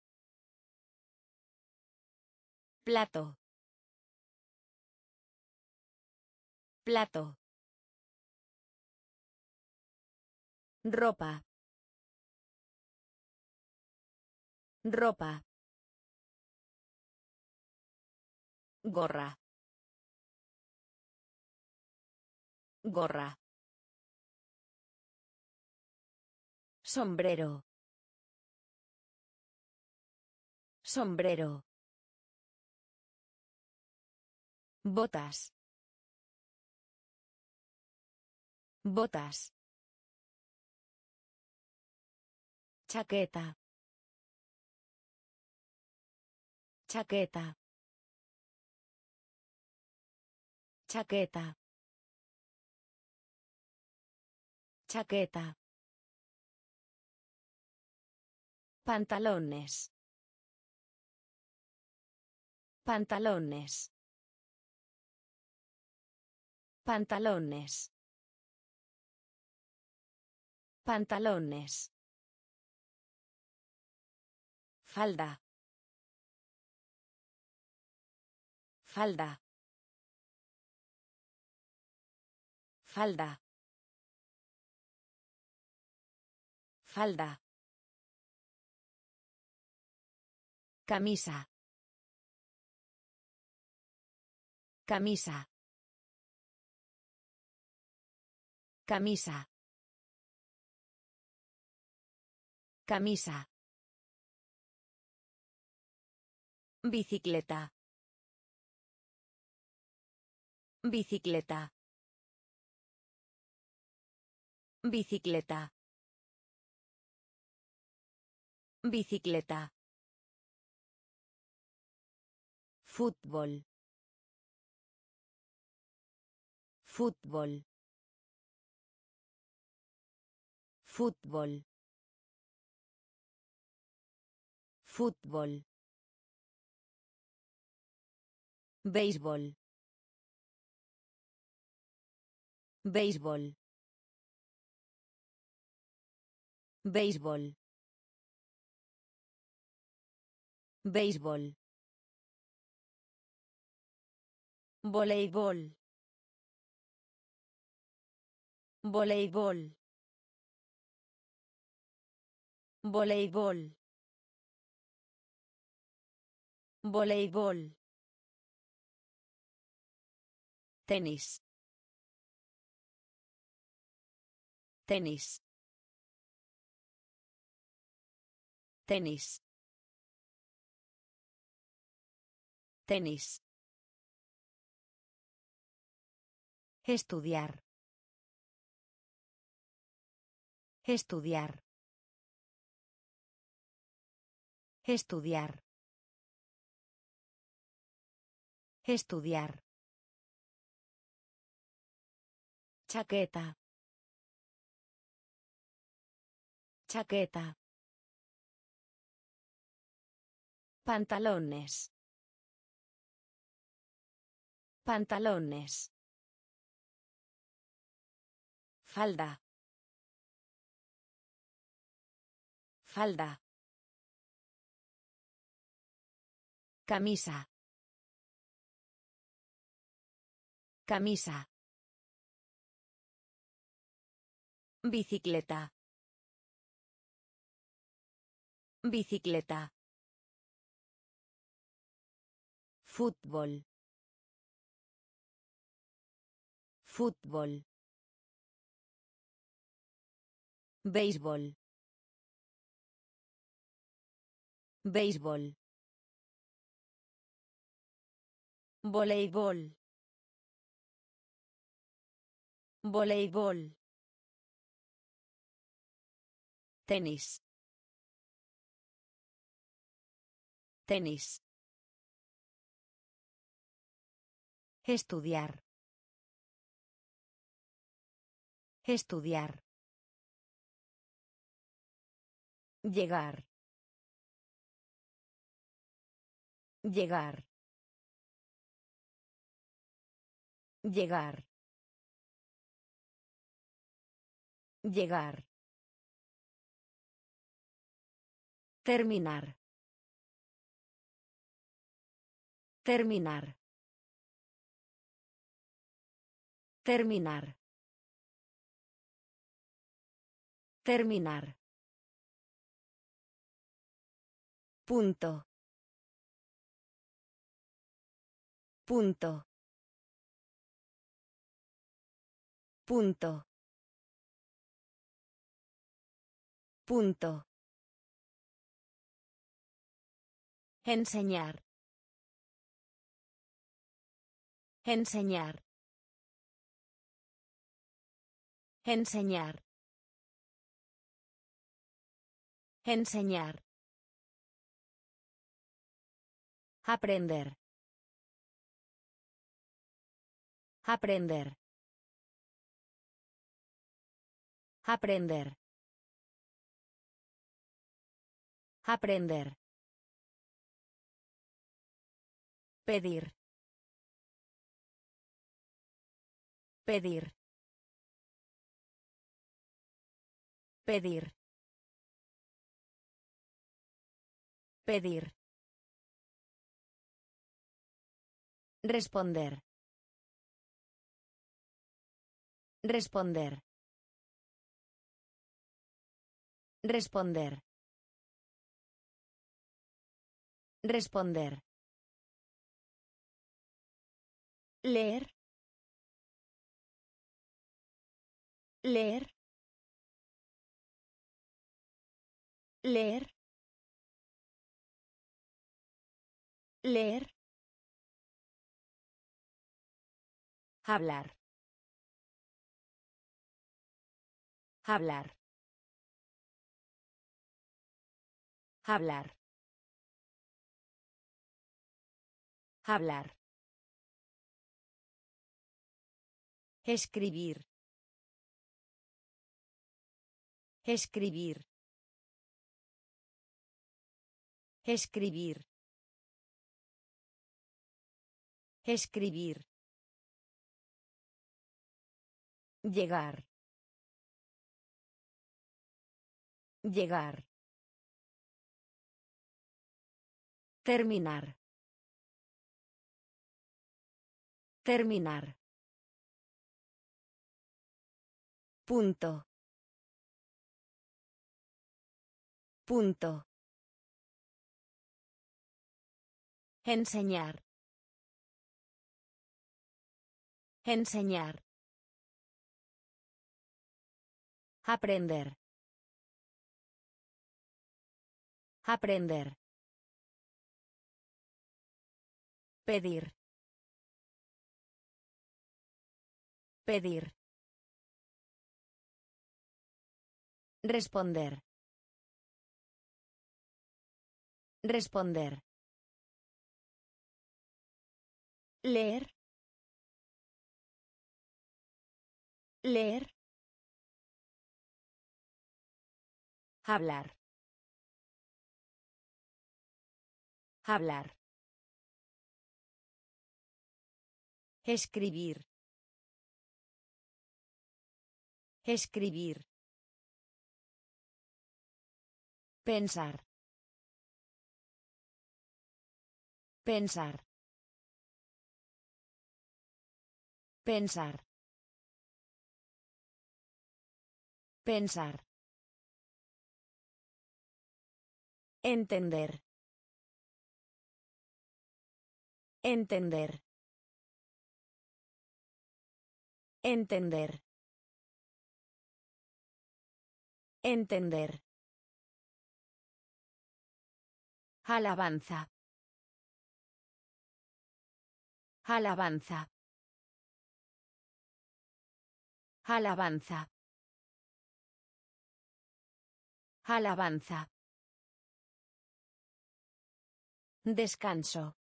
Plato. Plato. Ropa. Ropa. Gorra. Gorra. Sombrero. Sombrero. Botas. Botas. Chaqueta. Chaqueta. Chaqueta. Chaqueta. Pantalones. Pantalones. Pantalones. Pantalones. Falda. Falda. Falda. Falda. Camisa. Camisa. Camisa. Camisa. Bicicleta. Bicicleta. Bicicleta. Bicicleta. Fútbol. Fútbol. Fútbol. Fútbol. Béisbol. Béisbol. Béisbol. Béisbol. Voleibol. Voleibol. Voleibol. Voleibol. Tenis. Tenis. Tenis. Tenis. Estudiar. Estudiar. Estudiar. Estudiar. Chaqueta. Chaqueta. Pantalones. Pantalones. Falda. Falda. Camisa. Camisa. Bicicleta. Bicicleta. Fútbol. Fútbol. Béisbol. Béisbol. Voleibol. Voleibol. Tenis. Tenis. Estudiar. Estudiar. Llegar. Llegar. Llegar. Llegar. Terminar. Terminar. Terminar. Terminar. Punto. Punto. Punto. Punto. Enseñar. Enseñar. Enseñar. Enseñar. Aprender. Aprender. Aprender. Aprender. Pedir. Pedir. Pedir. Pedir. Responder. Responder. Responder. Responder. Leer. Leer. Leer. Leer. Hablar. Hablar. Hablar. Hablar. Escribir. Escribir. Escribir. Escribir. Llegar. Llegar. Terminar. Terminar. Punto. Punto. Enseñar. Enseñar. Aprender. Aprender. Pedir. Pedir. Responder. Responder. Leer. Leer. Hablar. Hablar. Escribir. Escribir. Pensar. Pensar. Pensar. Pensar. Entender. Entender. Entender. Entender. Alabanza. Alabanza. Alabanza. Alabanza. Descanso.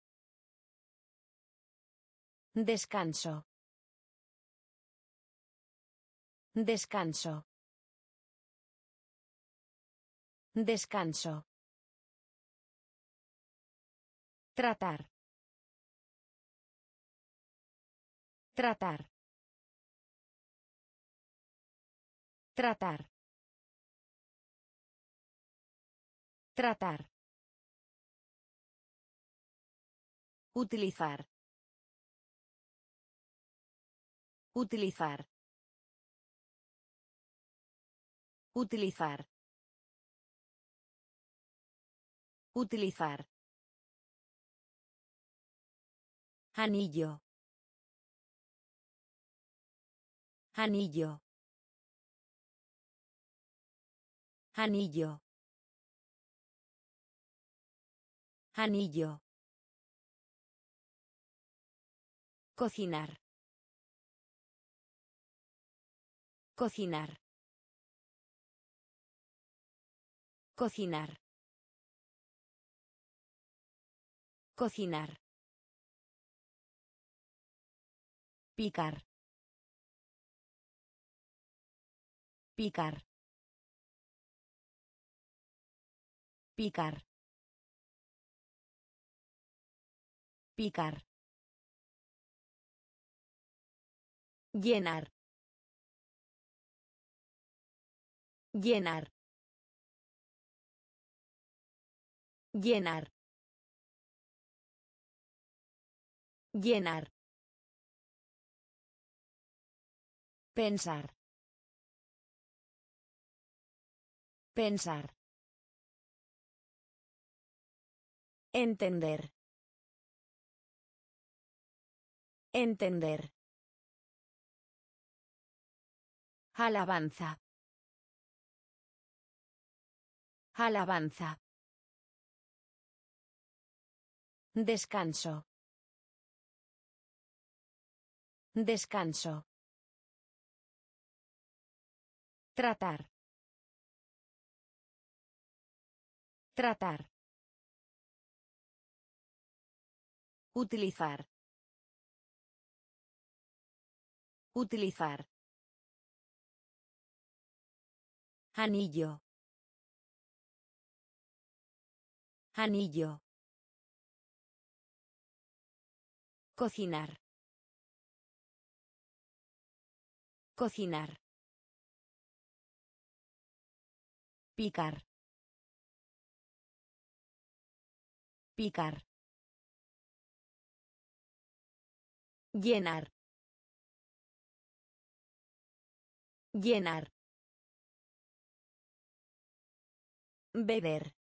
Descanso. Descanso. Descanso. Tratar. Tratar. Tratar. Tratar. Utilizar. Utilizar. Utilizar. Utilizar. Anillo. Anillo. Anillo. Anillo. Cocinar. Cocinar. Cocinar. Cocinar. Picar. Picar. Picar. Picar. Llenar. Llenar. Llenar. Llenar. Pensar. Pensar. Entender. Entender. Alabanza. Alabanza. Descanso. Descanso. Tratar. Tratar. Utilizar. Utilizar. Anillo. Anillo. Cocinar. Cocinar. Picar. Picar. Llenar. Llenar. Beber.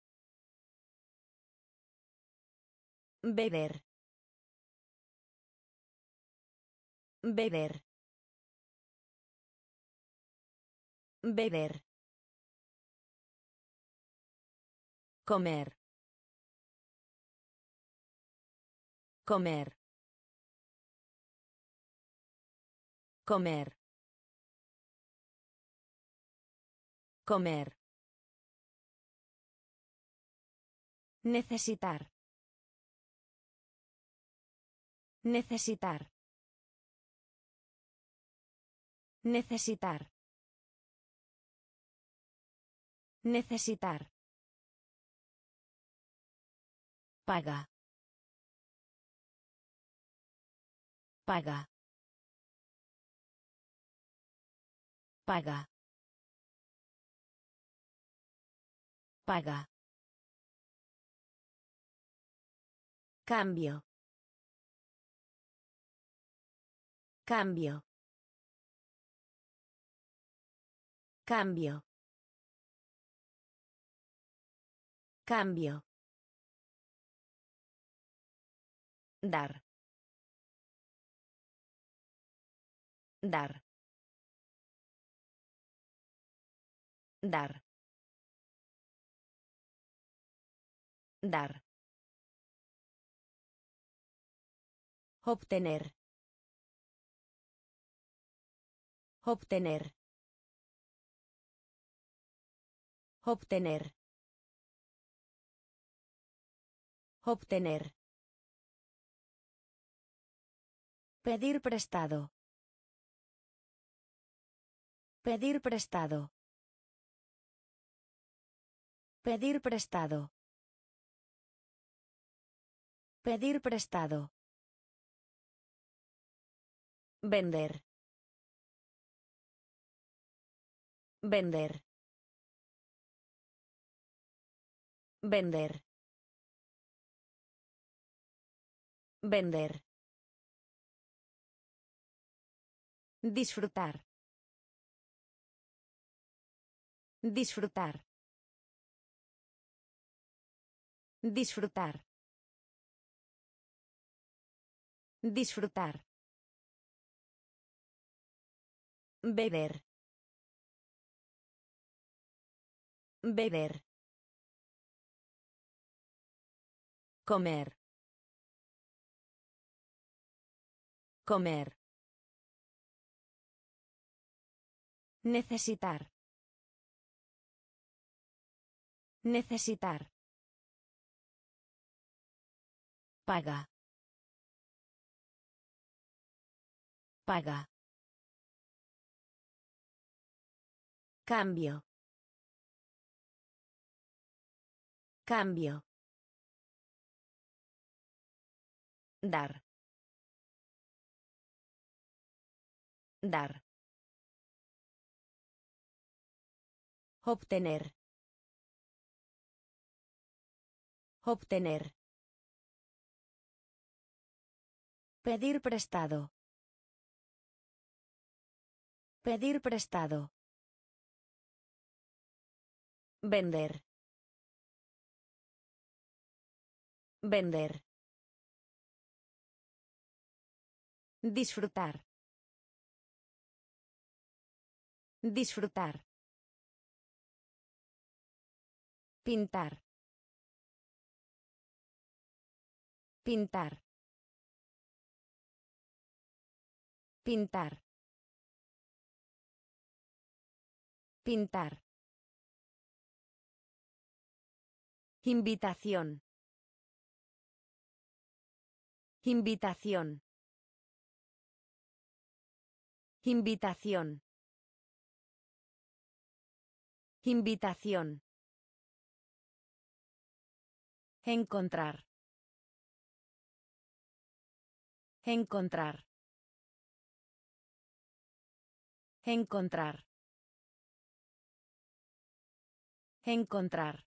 Beber. Beber. Beber. Comer. Comer. Comer. Comer. Necesitar. Necesitar. Necesitar. Necesitar. Paga. Paga. Paga. Paga. Cambio. Cambio. Cambio. Cambio. Dar. Dar. Dar. Dar. Obtener. Obtener. Obtener. Obtener. Pedir prestado. Pedir prestado. Pedir prestado. Pedir prestado. Vender. Vender. Vender. Vender. Disfrutar. Disfrutar. Disfrutar. Disfrutar. Beber. Beber. Comer. Comer. Necesitar. Necesitar. Paga. Paga. Cambio. Cambio. Dar. Dar. Obtener. Obtener. Pedir prestado. Pedir prestado. Vender. Vender. Disfrutar. Disfrutar. Pintar. Pintar. Pintar. Pintar. Invitación. Invitación. Invitación. Invitación. Encontrar. Encontrar. Encontrar. Encontrar.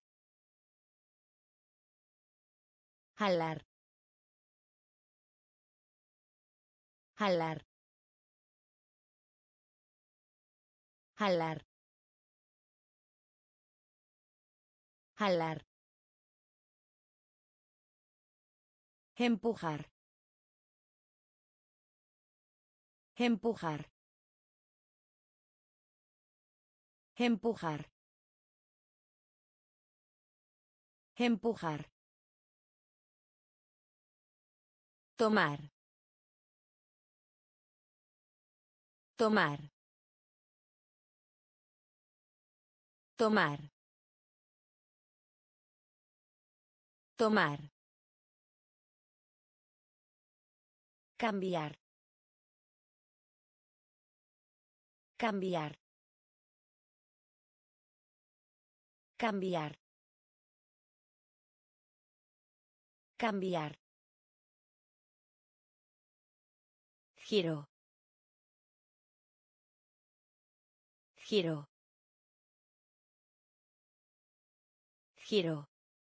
Jalar. Jalar. Jalar. Jalar. Empujar. Empujar. Empujar. Empujar. Tomar. Tomar. Tomar. Tomar. Cambiar. Cambiar. Cambiar. Cambiar. Giro. Giro. Giro.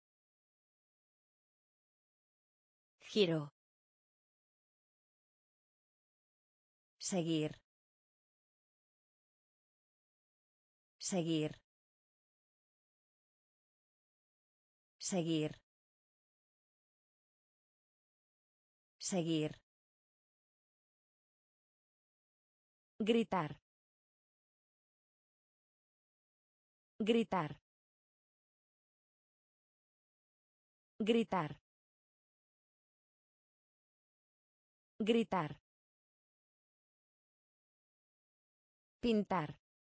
Giro. Seguir. Seguir. Seguir. Seguir. Gritar. Gritar. Gritar. Gritar. Pintar.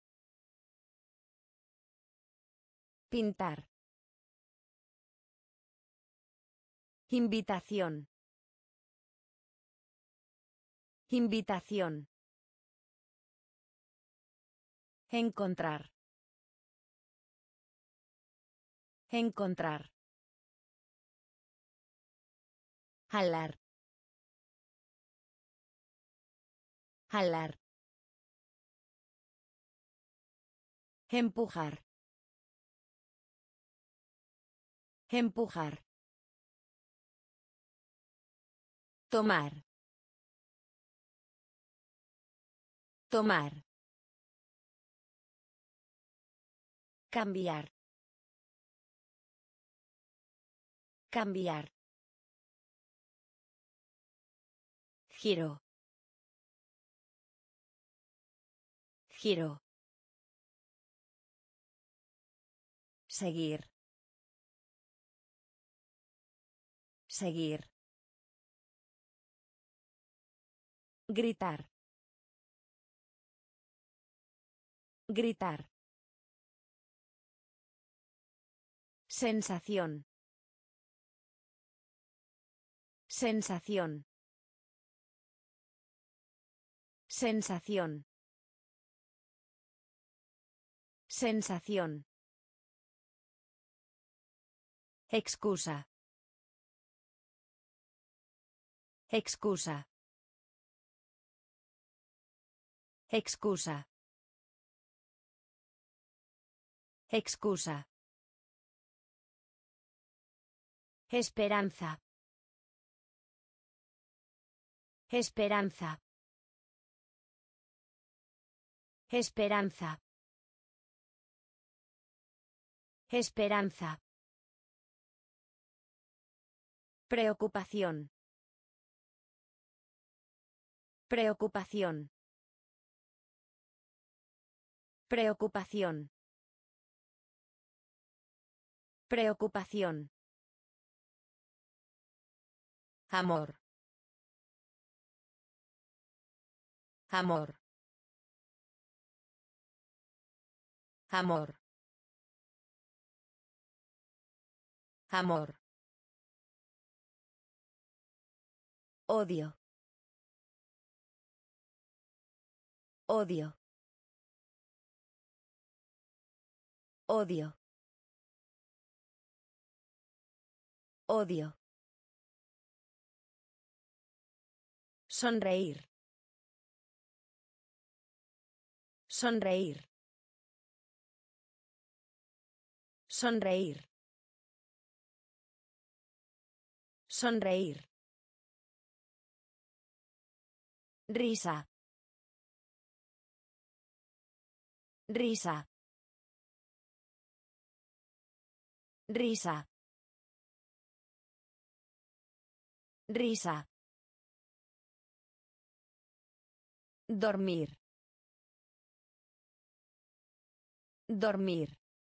Pintar. Invitación. Invitación. Encontrar. Encontrar. Jalar. Jalar. Empujar. Empujar. Tomar. Tomar. Cambiar. Cambiar. Giro. Giro. Seguir. Seguir. Gritar. Gritar. Sensación. Sensación. Sensación. Sensación. Excusa. Excusa. Excusa. Excusa. Esperanza. Esperanza. Esperanza. Esperanza. Preocupación. Preocupación. Preocupación. Preocupación. Amor. Amor. Amor. Amor. Odio. Odio. Odio. Odio. Sonreír. Sonreír. Sonreír. Sonreír. Risa. Risa. Risa. Risa. Dormir. Dormir.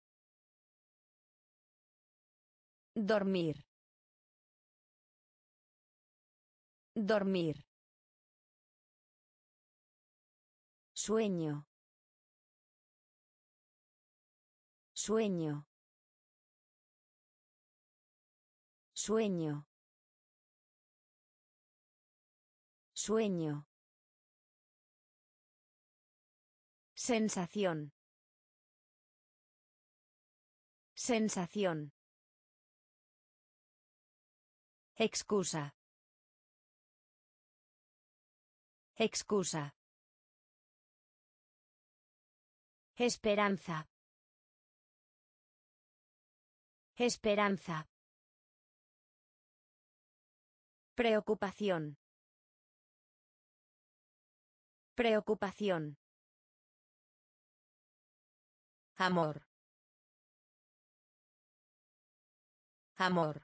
Dormir. Dormir. Sueño. Sueño. Sueño. Sueño. Sensación. Sensación. Excusa. Excusa. Esperanza. Esperanza. Preocupación. Preocupación. Amor. Amor.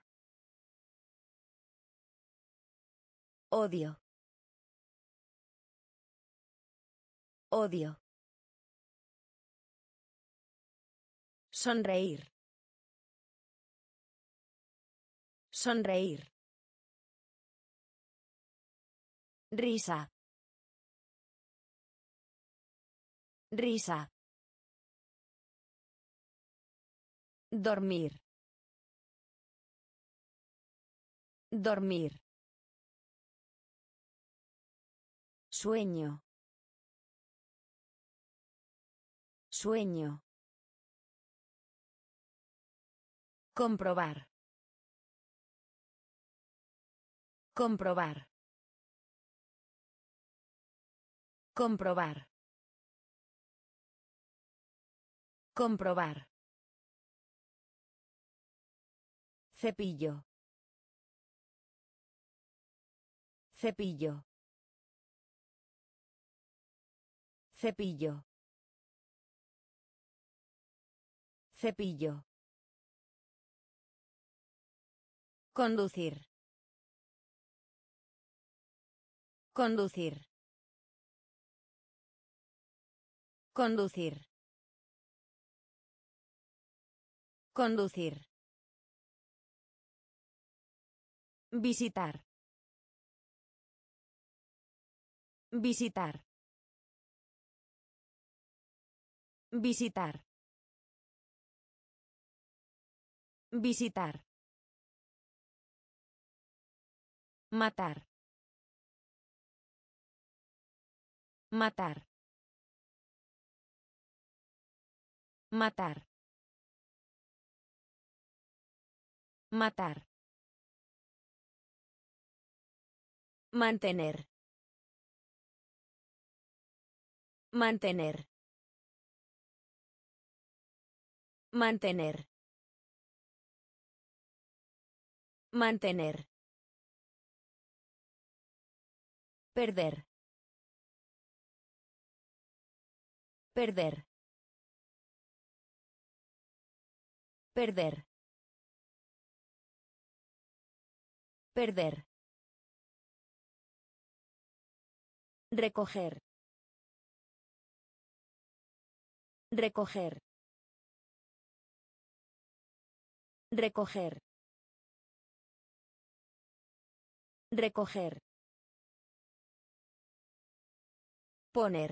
Odio. Odio. Sonreír. Sonreír. Risa. Risa. Dormir. Dormir. Sueño. Sueño. Comprobar. Comprobar. Comprobar. Comprobar. Cepillo. Cepillo. Cepillo. Cepillo. Conducir. Conducir. Conducir. Conducir. Visitar. Visitar. Visitar. Visitar. Matar. Matar. Matar. Matar. Mantener. Mantener. Mantener. Mantener. Perder. Perder. Perder. Perder. Recoger. Recoger. Recoger. Recoger. Poner.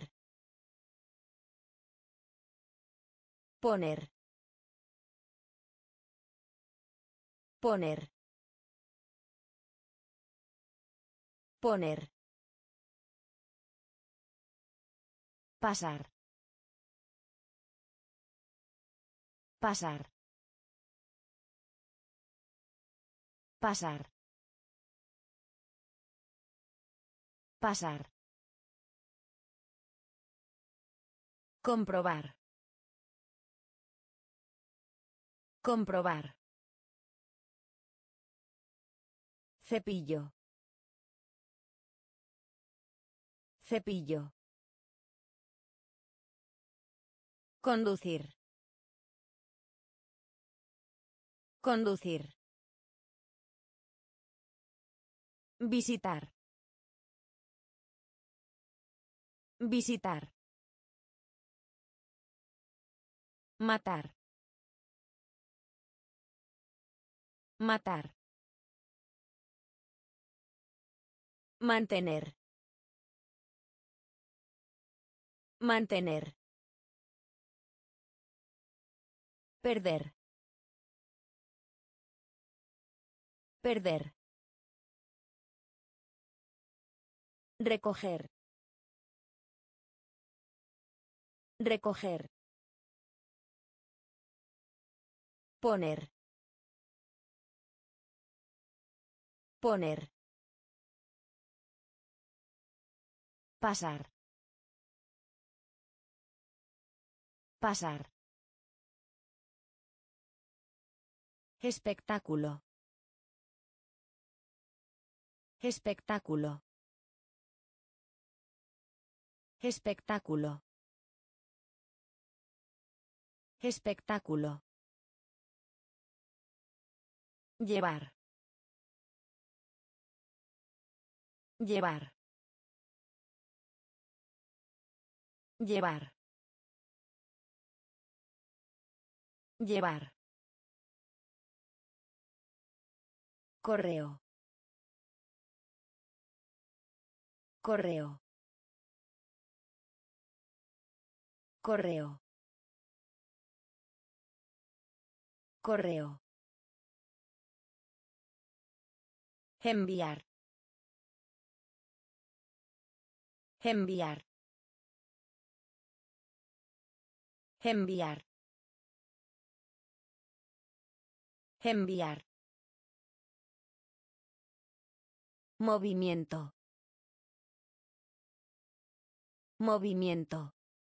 Poner. Poner. Poner. Pasar. Pasar. Pasar. Pasar. Comprobar. Comprobar. Cepillo. Cepillo. Conducir. Conducir. Visitar. Visitar. Matar. Matar. Mantener. Mantener. Perder. Perder. Recoger. Recoger. Poner. Poner. Pasar. Pasar. Espectáculo. Espectáculo. Espectáculo. Espectáculo. Llevar. Llevar. Llevar. Llevar. Correo. Correo. Correo. Correo. Enviar. Enviar. Enviar. Enviar. Movimiento. Movimiento.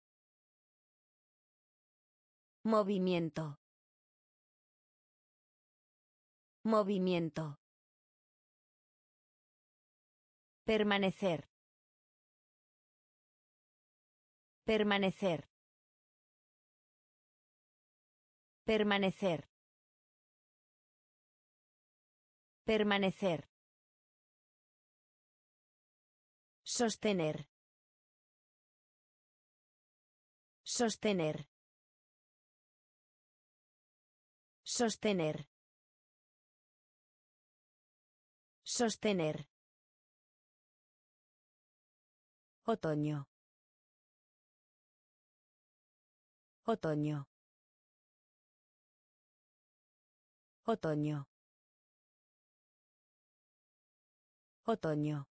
Movimiento. Movimiento. Permanecer. Permanecer. Permanecer. Permanecer. Sostener. Sostener. Sostener. Sostener. Otoño. Otoño. Otoño. Otoño.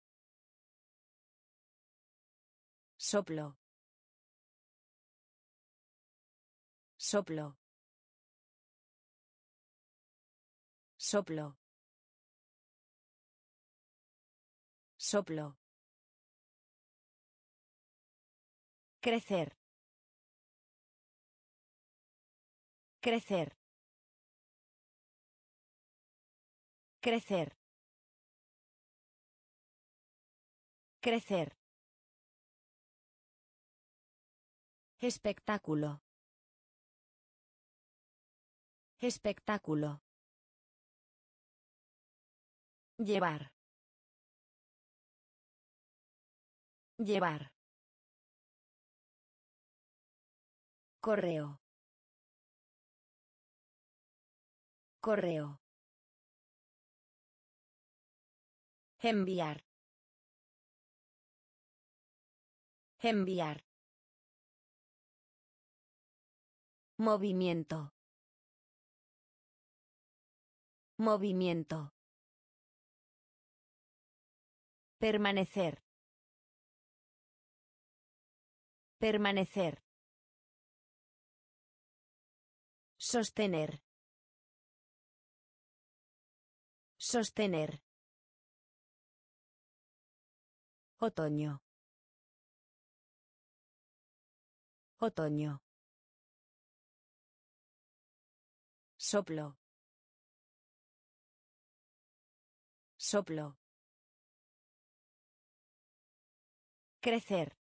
Soplo. Soplo. Soplo. Soplo. Crecer. Crecer. Crecer. Crecer. Espectáculo. Espectáculo. Llevar. Llevar. Correo. Correo. Enviar. Enviar. Movimiento. Movimiento. Permanecer. Permanecer. Sostener. Sostener. Otoño. Otoño. Soplo. Soplo. Crecer.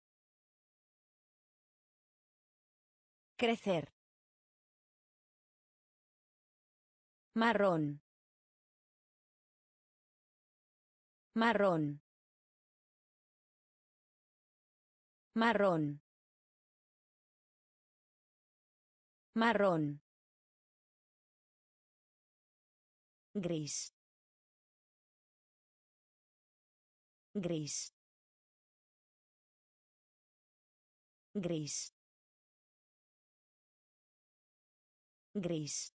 Crecer. Marrón. Marrón. Marrón. Marrón. Gris. Gris. Gris. Gris.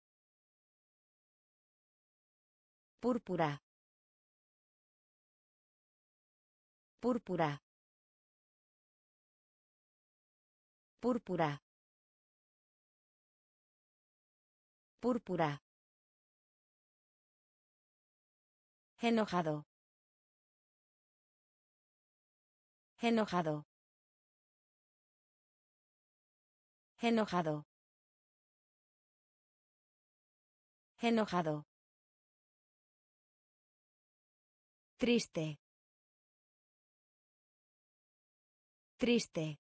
Púrpura. Púrpura. Púrpura. Púrpura. Enojado. Enojado. Enojado. Enojado. Triste. Triste.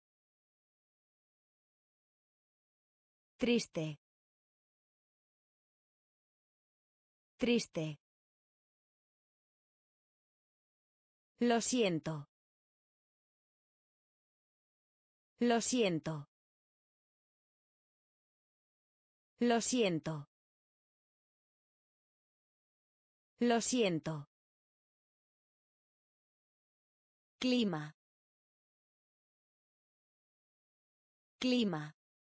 Triste. Triste. Lo siento. Lo siento. Lo siento. Lo siento. Clima. Clima.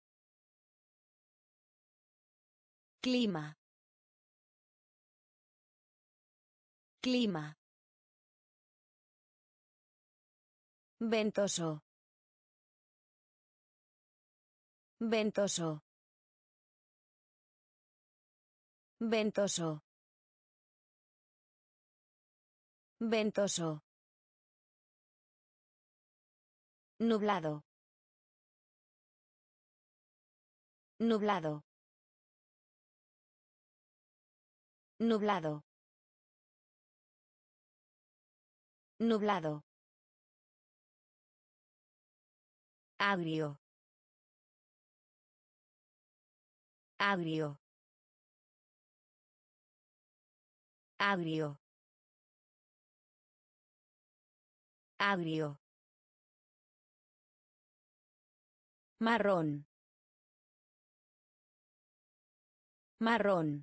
Clima. Clima. Ventoso. Ventoso. Ventoso. Ventoso. Nublado. Nublado. Nublado. Nublado. Agrio. Agrio. Agrio. Agrio. Marrón. Marrón.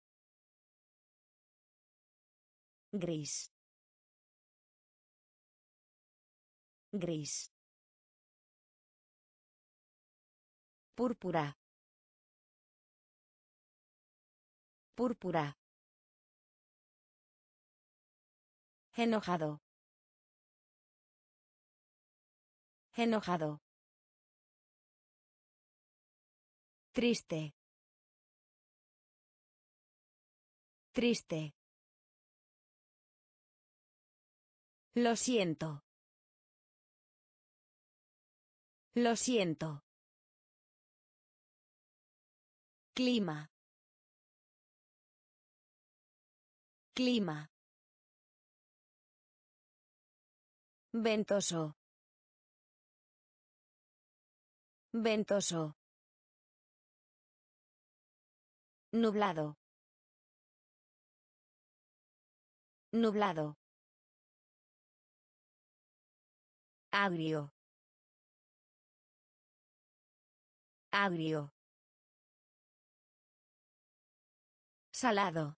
Gris. Gris. Púrpura. Púrpura. Enojado. Enojado. Triste. Triste. Lo siento. Lo siento. Clima. Clima. Ventoso. Ventoso. Nublado. Nublado. Agrio. Agrio. Salado.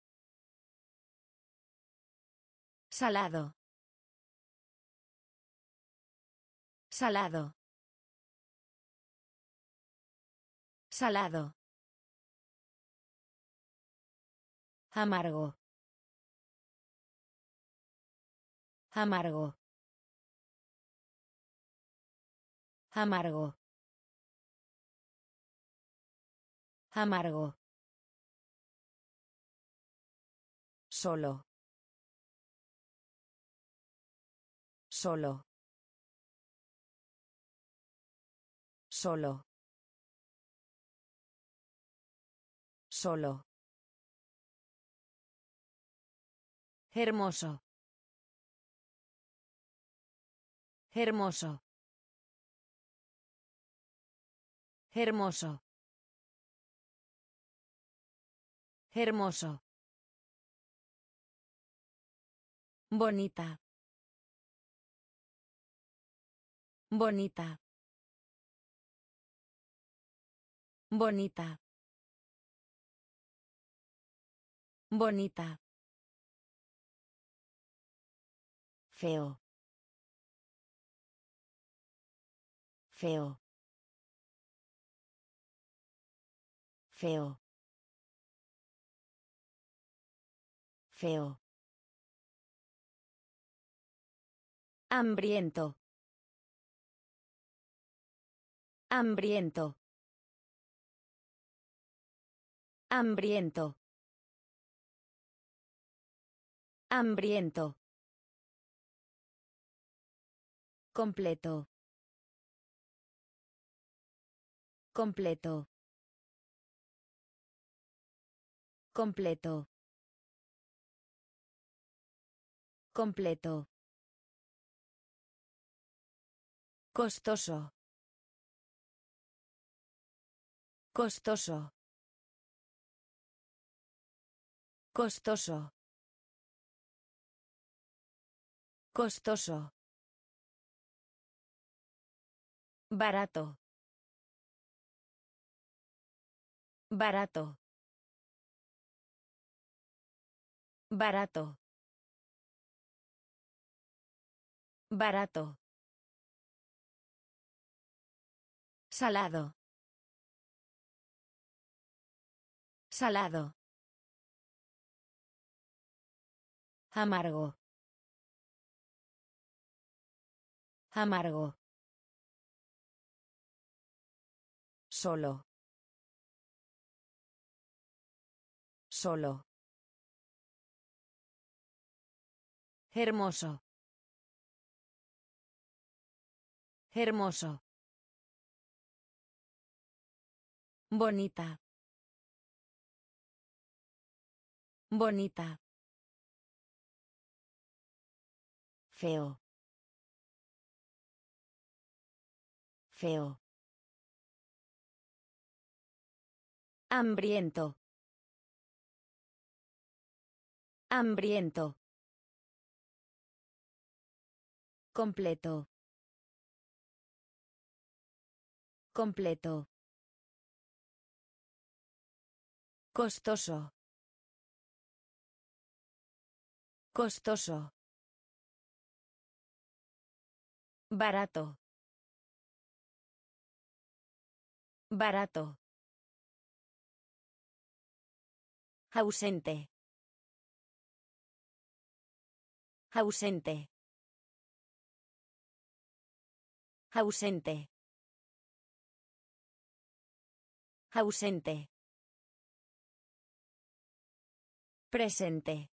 Salado. Salado. Salado. Amargo. Amargo. Amargo. Amargo. Solo. Solo. Solo. Solo. Hermoso. Hermoso. Hermoso. Hermoso. Bonita. Bonita. Bonita. Bonita. Feo. Feo. Feo. Feo. Hambriento. Hambriento. Hambriento. Hambriento. Completo. Completo. Completo. Completo. Costoso. Costoso. Costoso. Costoso. Barato. Barato. Barato. Barato. Salado. Salado. Amargo. Amargo. Solo. Solo. Hermoso. Hermoso. Bonita. Bonita. Feo. Feo. Hambriento. Hambriento. Completo. Completo. Costoso. Costoso. Barato. Barato. Ausente. Ausente. Ausente. Ausente. Presente.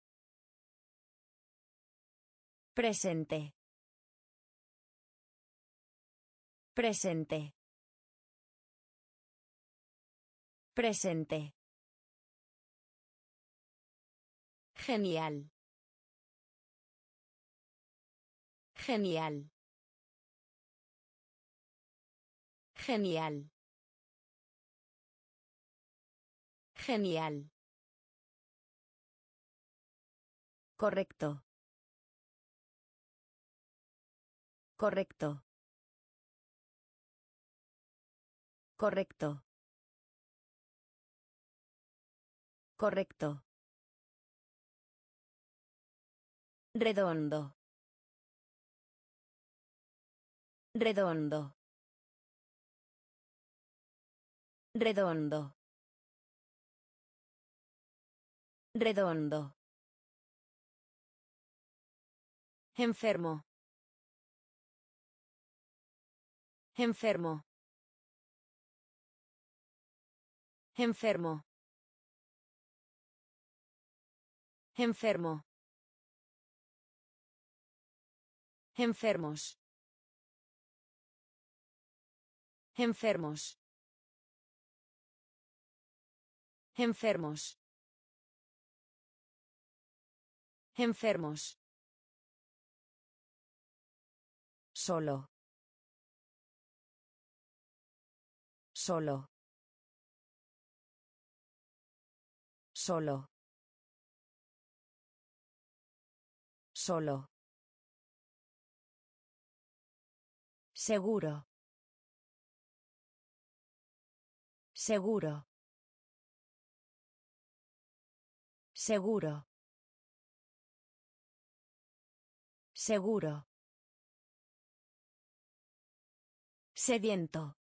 Presente. Presente. Presente. Genial. Genial. Genial. Genial. Correcto. Correcto. Correcto. Correcto. Redondo. Redondo. Redondo. Redondo. Enfermo. Enfermo. Enfermo. Enfermo. Enfermos. Enfermos. Enfermos. Enfermos. Solo. Solo. Solo. Solo. Seguro. Seguro. Seguro. Seguro. Sediento.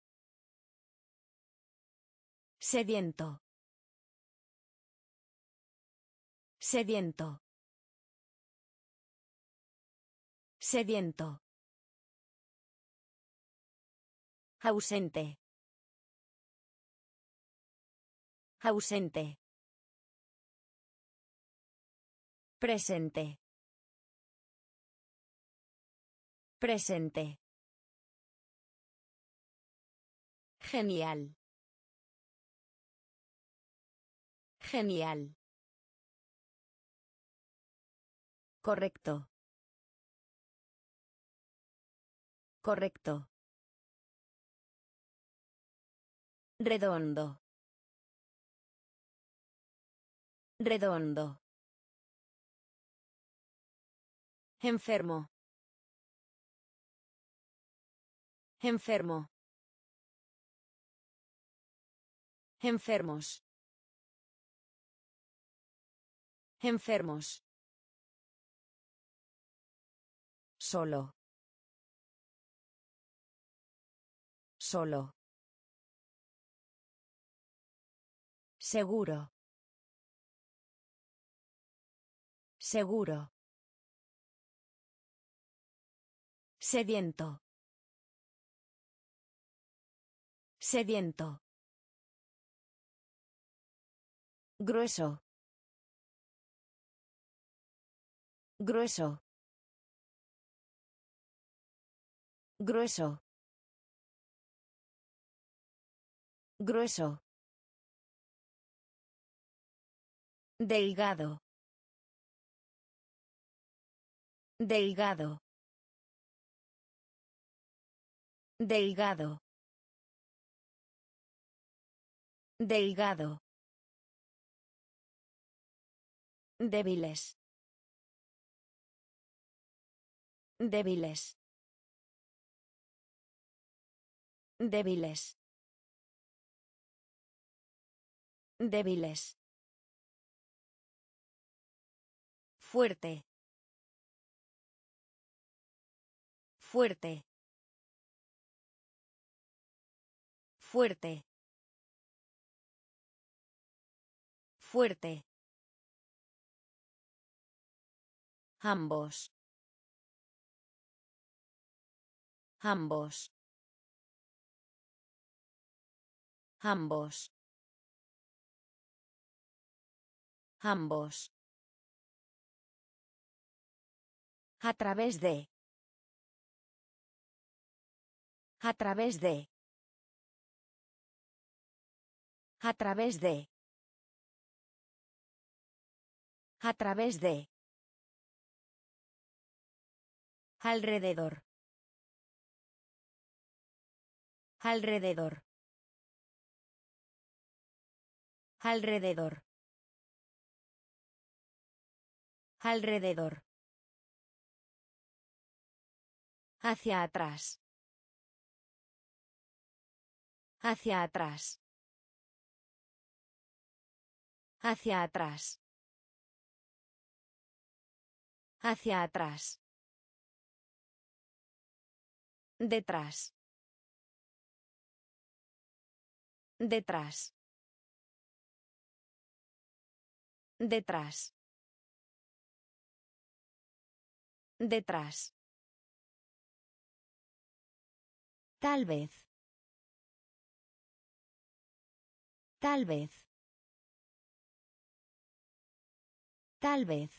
Sediento. Sediento. Sediento. Ausente. Ausente. Presente. Presente. Genial. Genial. Correcto. Correcto. Redondo. Redondo. Enfermo. Enfermo. Enfermos. Enfermos. Solo. Solo. Seguro. Seguro. Sediento. Sediento. Grueso. Grueso. Grueso. Grueso. Delgado. Delgado. Delgado. Delgado. Débiles. Débiles. Débiles. Débiles. Fuerte. Fuerte. Fuerte. Fuerte. Ambos. Ambos. Ambos. Ambos. A través de. A través de. A través de. A través de. Alrededor. Alrededor. Alrededor. Alrededor. Hacia atrás. Hacia atrás. Hacia atrás. Hacia atrás. Detrás. Detrás. Detrás. Detrás. Tal vez. Tal vez. Tal vez.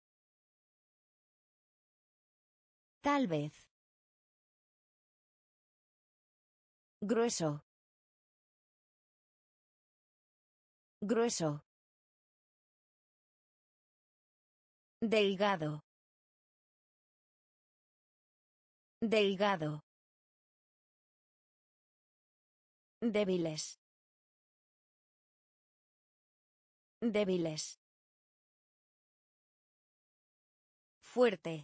Tal vez. Grueso. Grueso. Delgado. Delgado. Débiles. Débiles. Fuerte.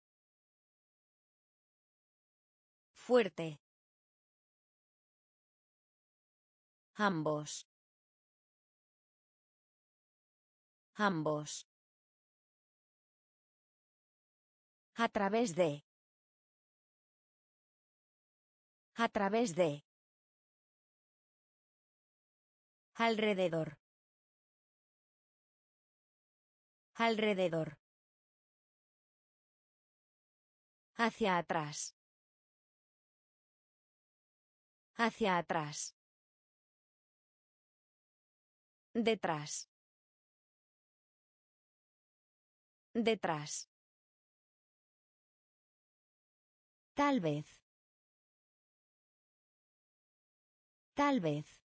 Fuerte. Ambos. Ambos. A través de. A través de. Alrededor. Alrededor. Hacia atrás. Hacia atrás. Detrás. Detrás. Tal vez. Tal vez.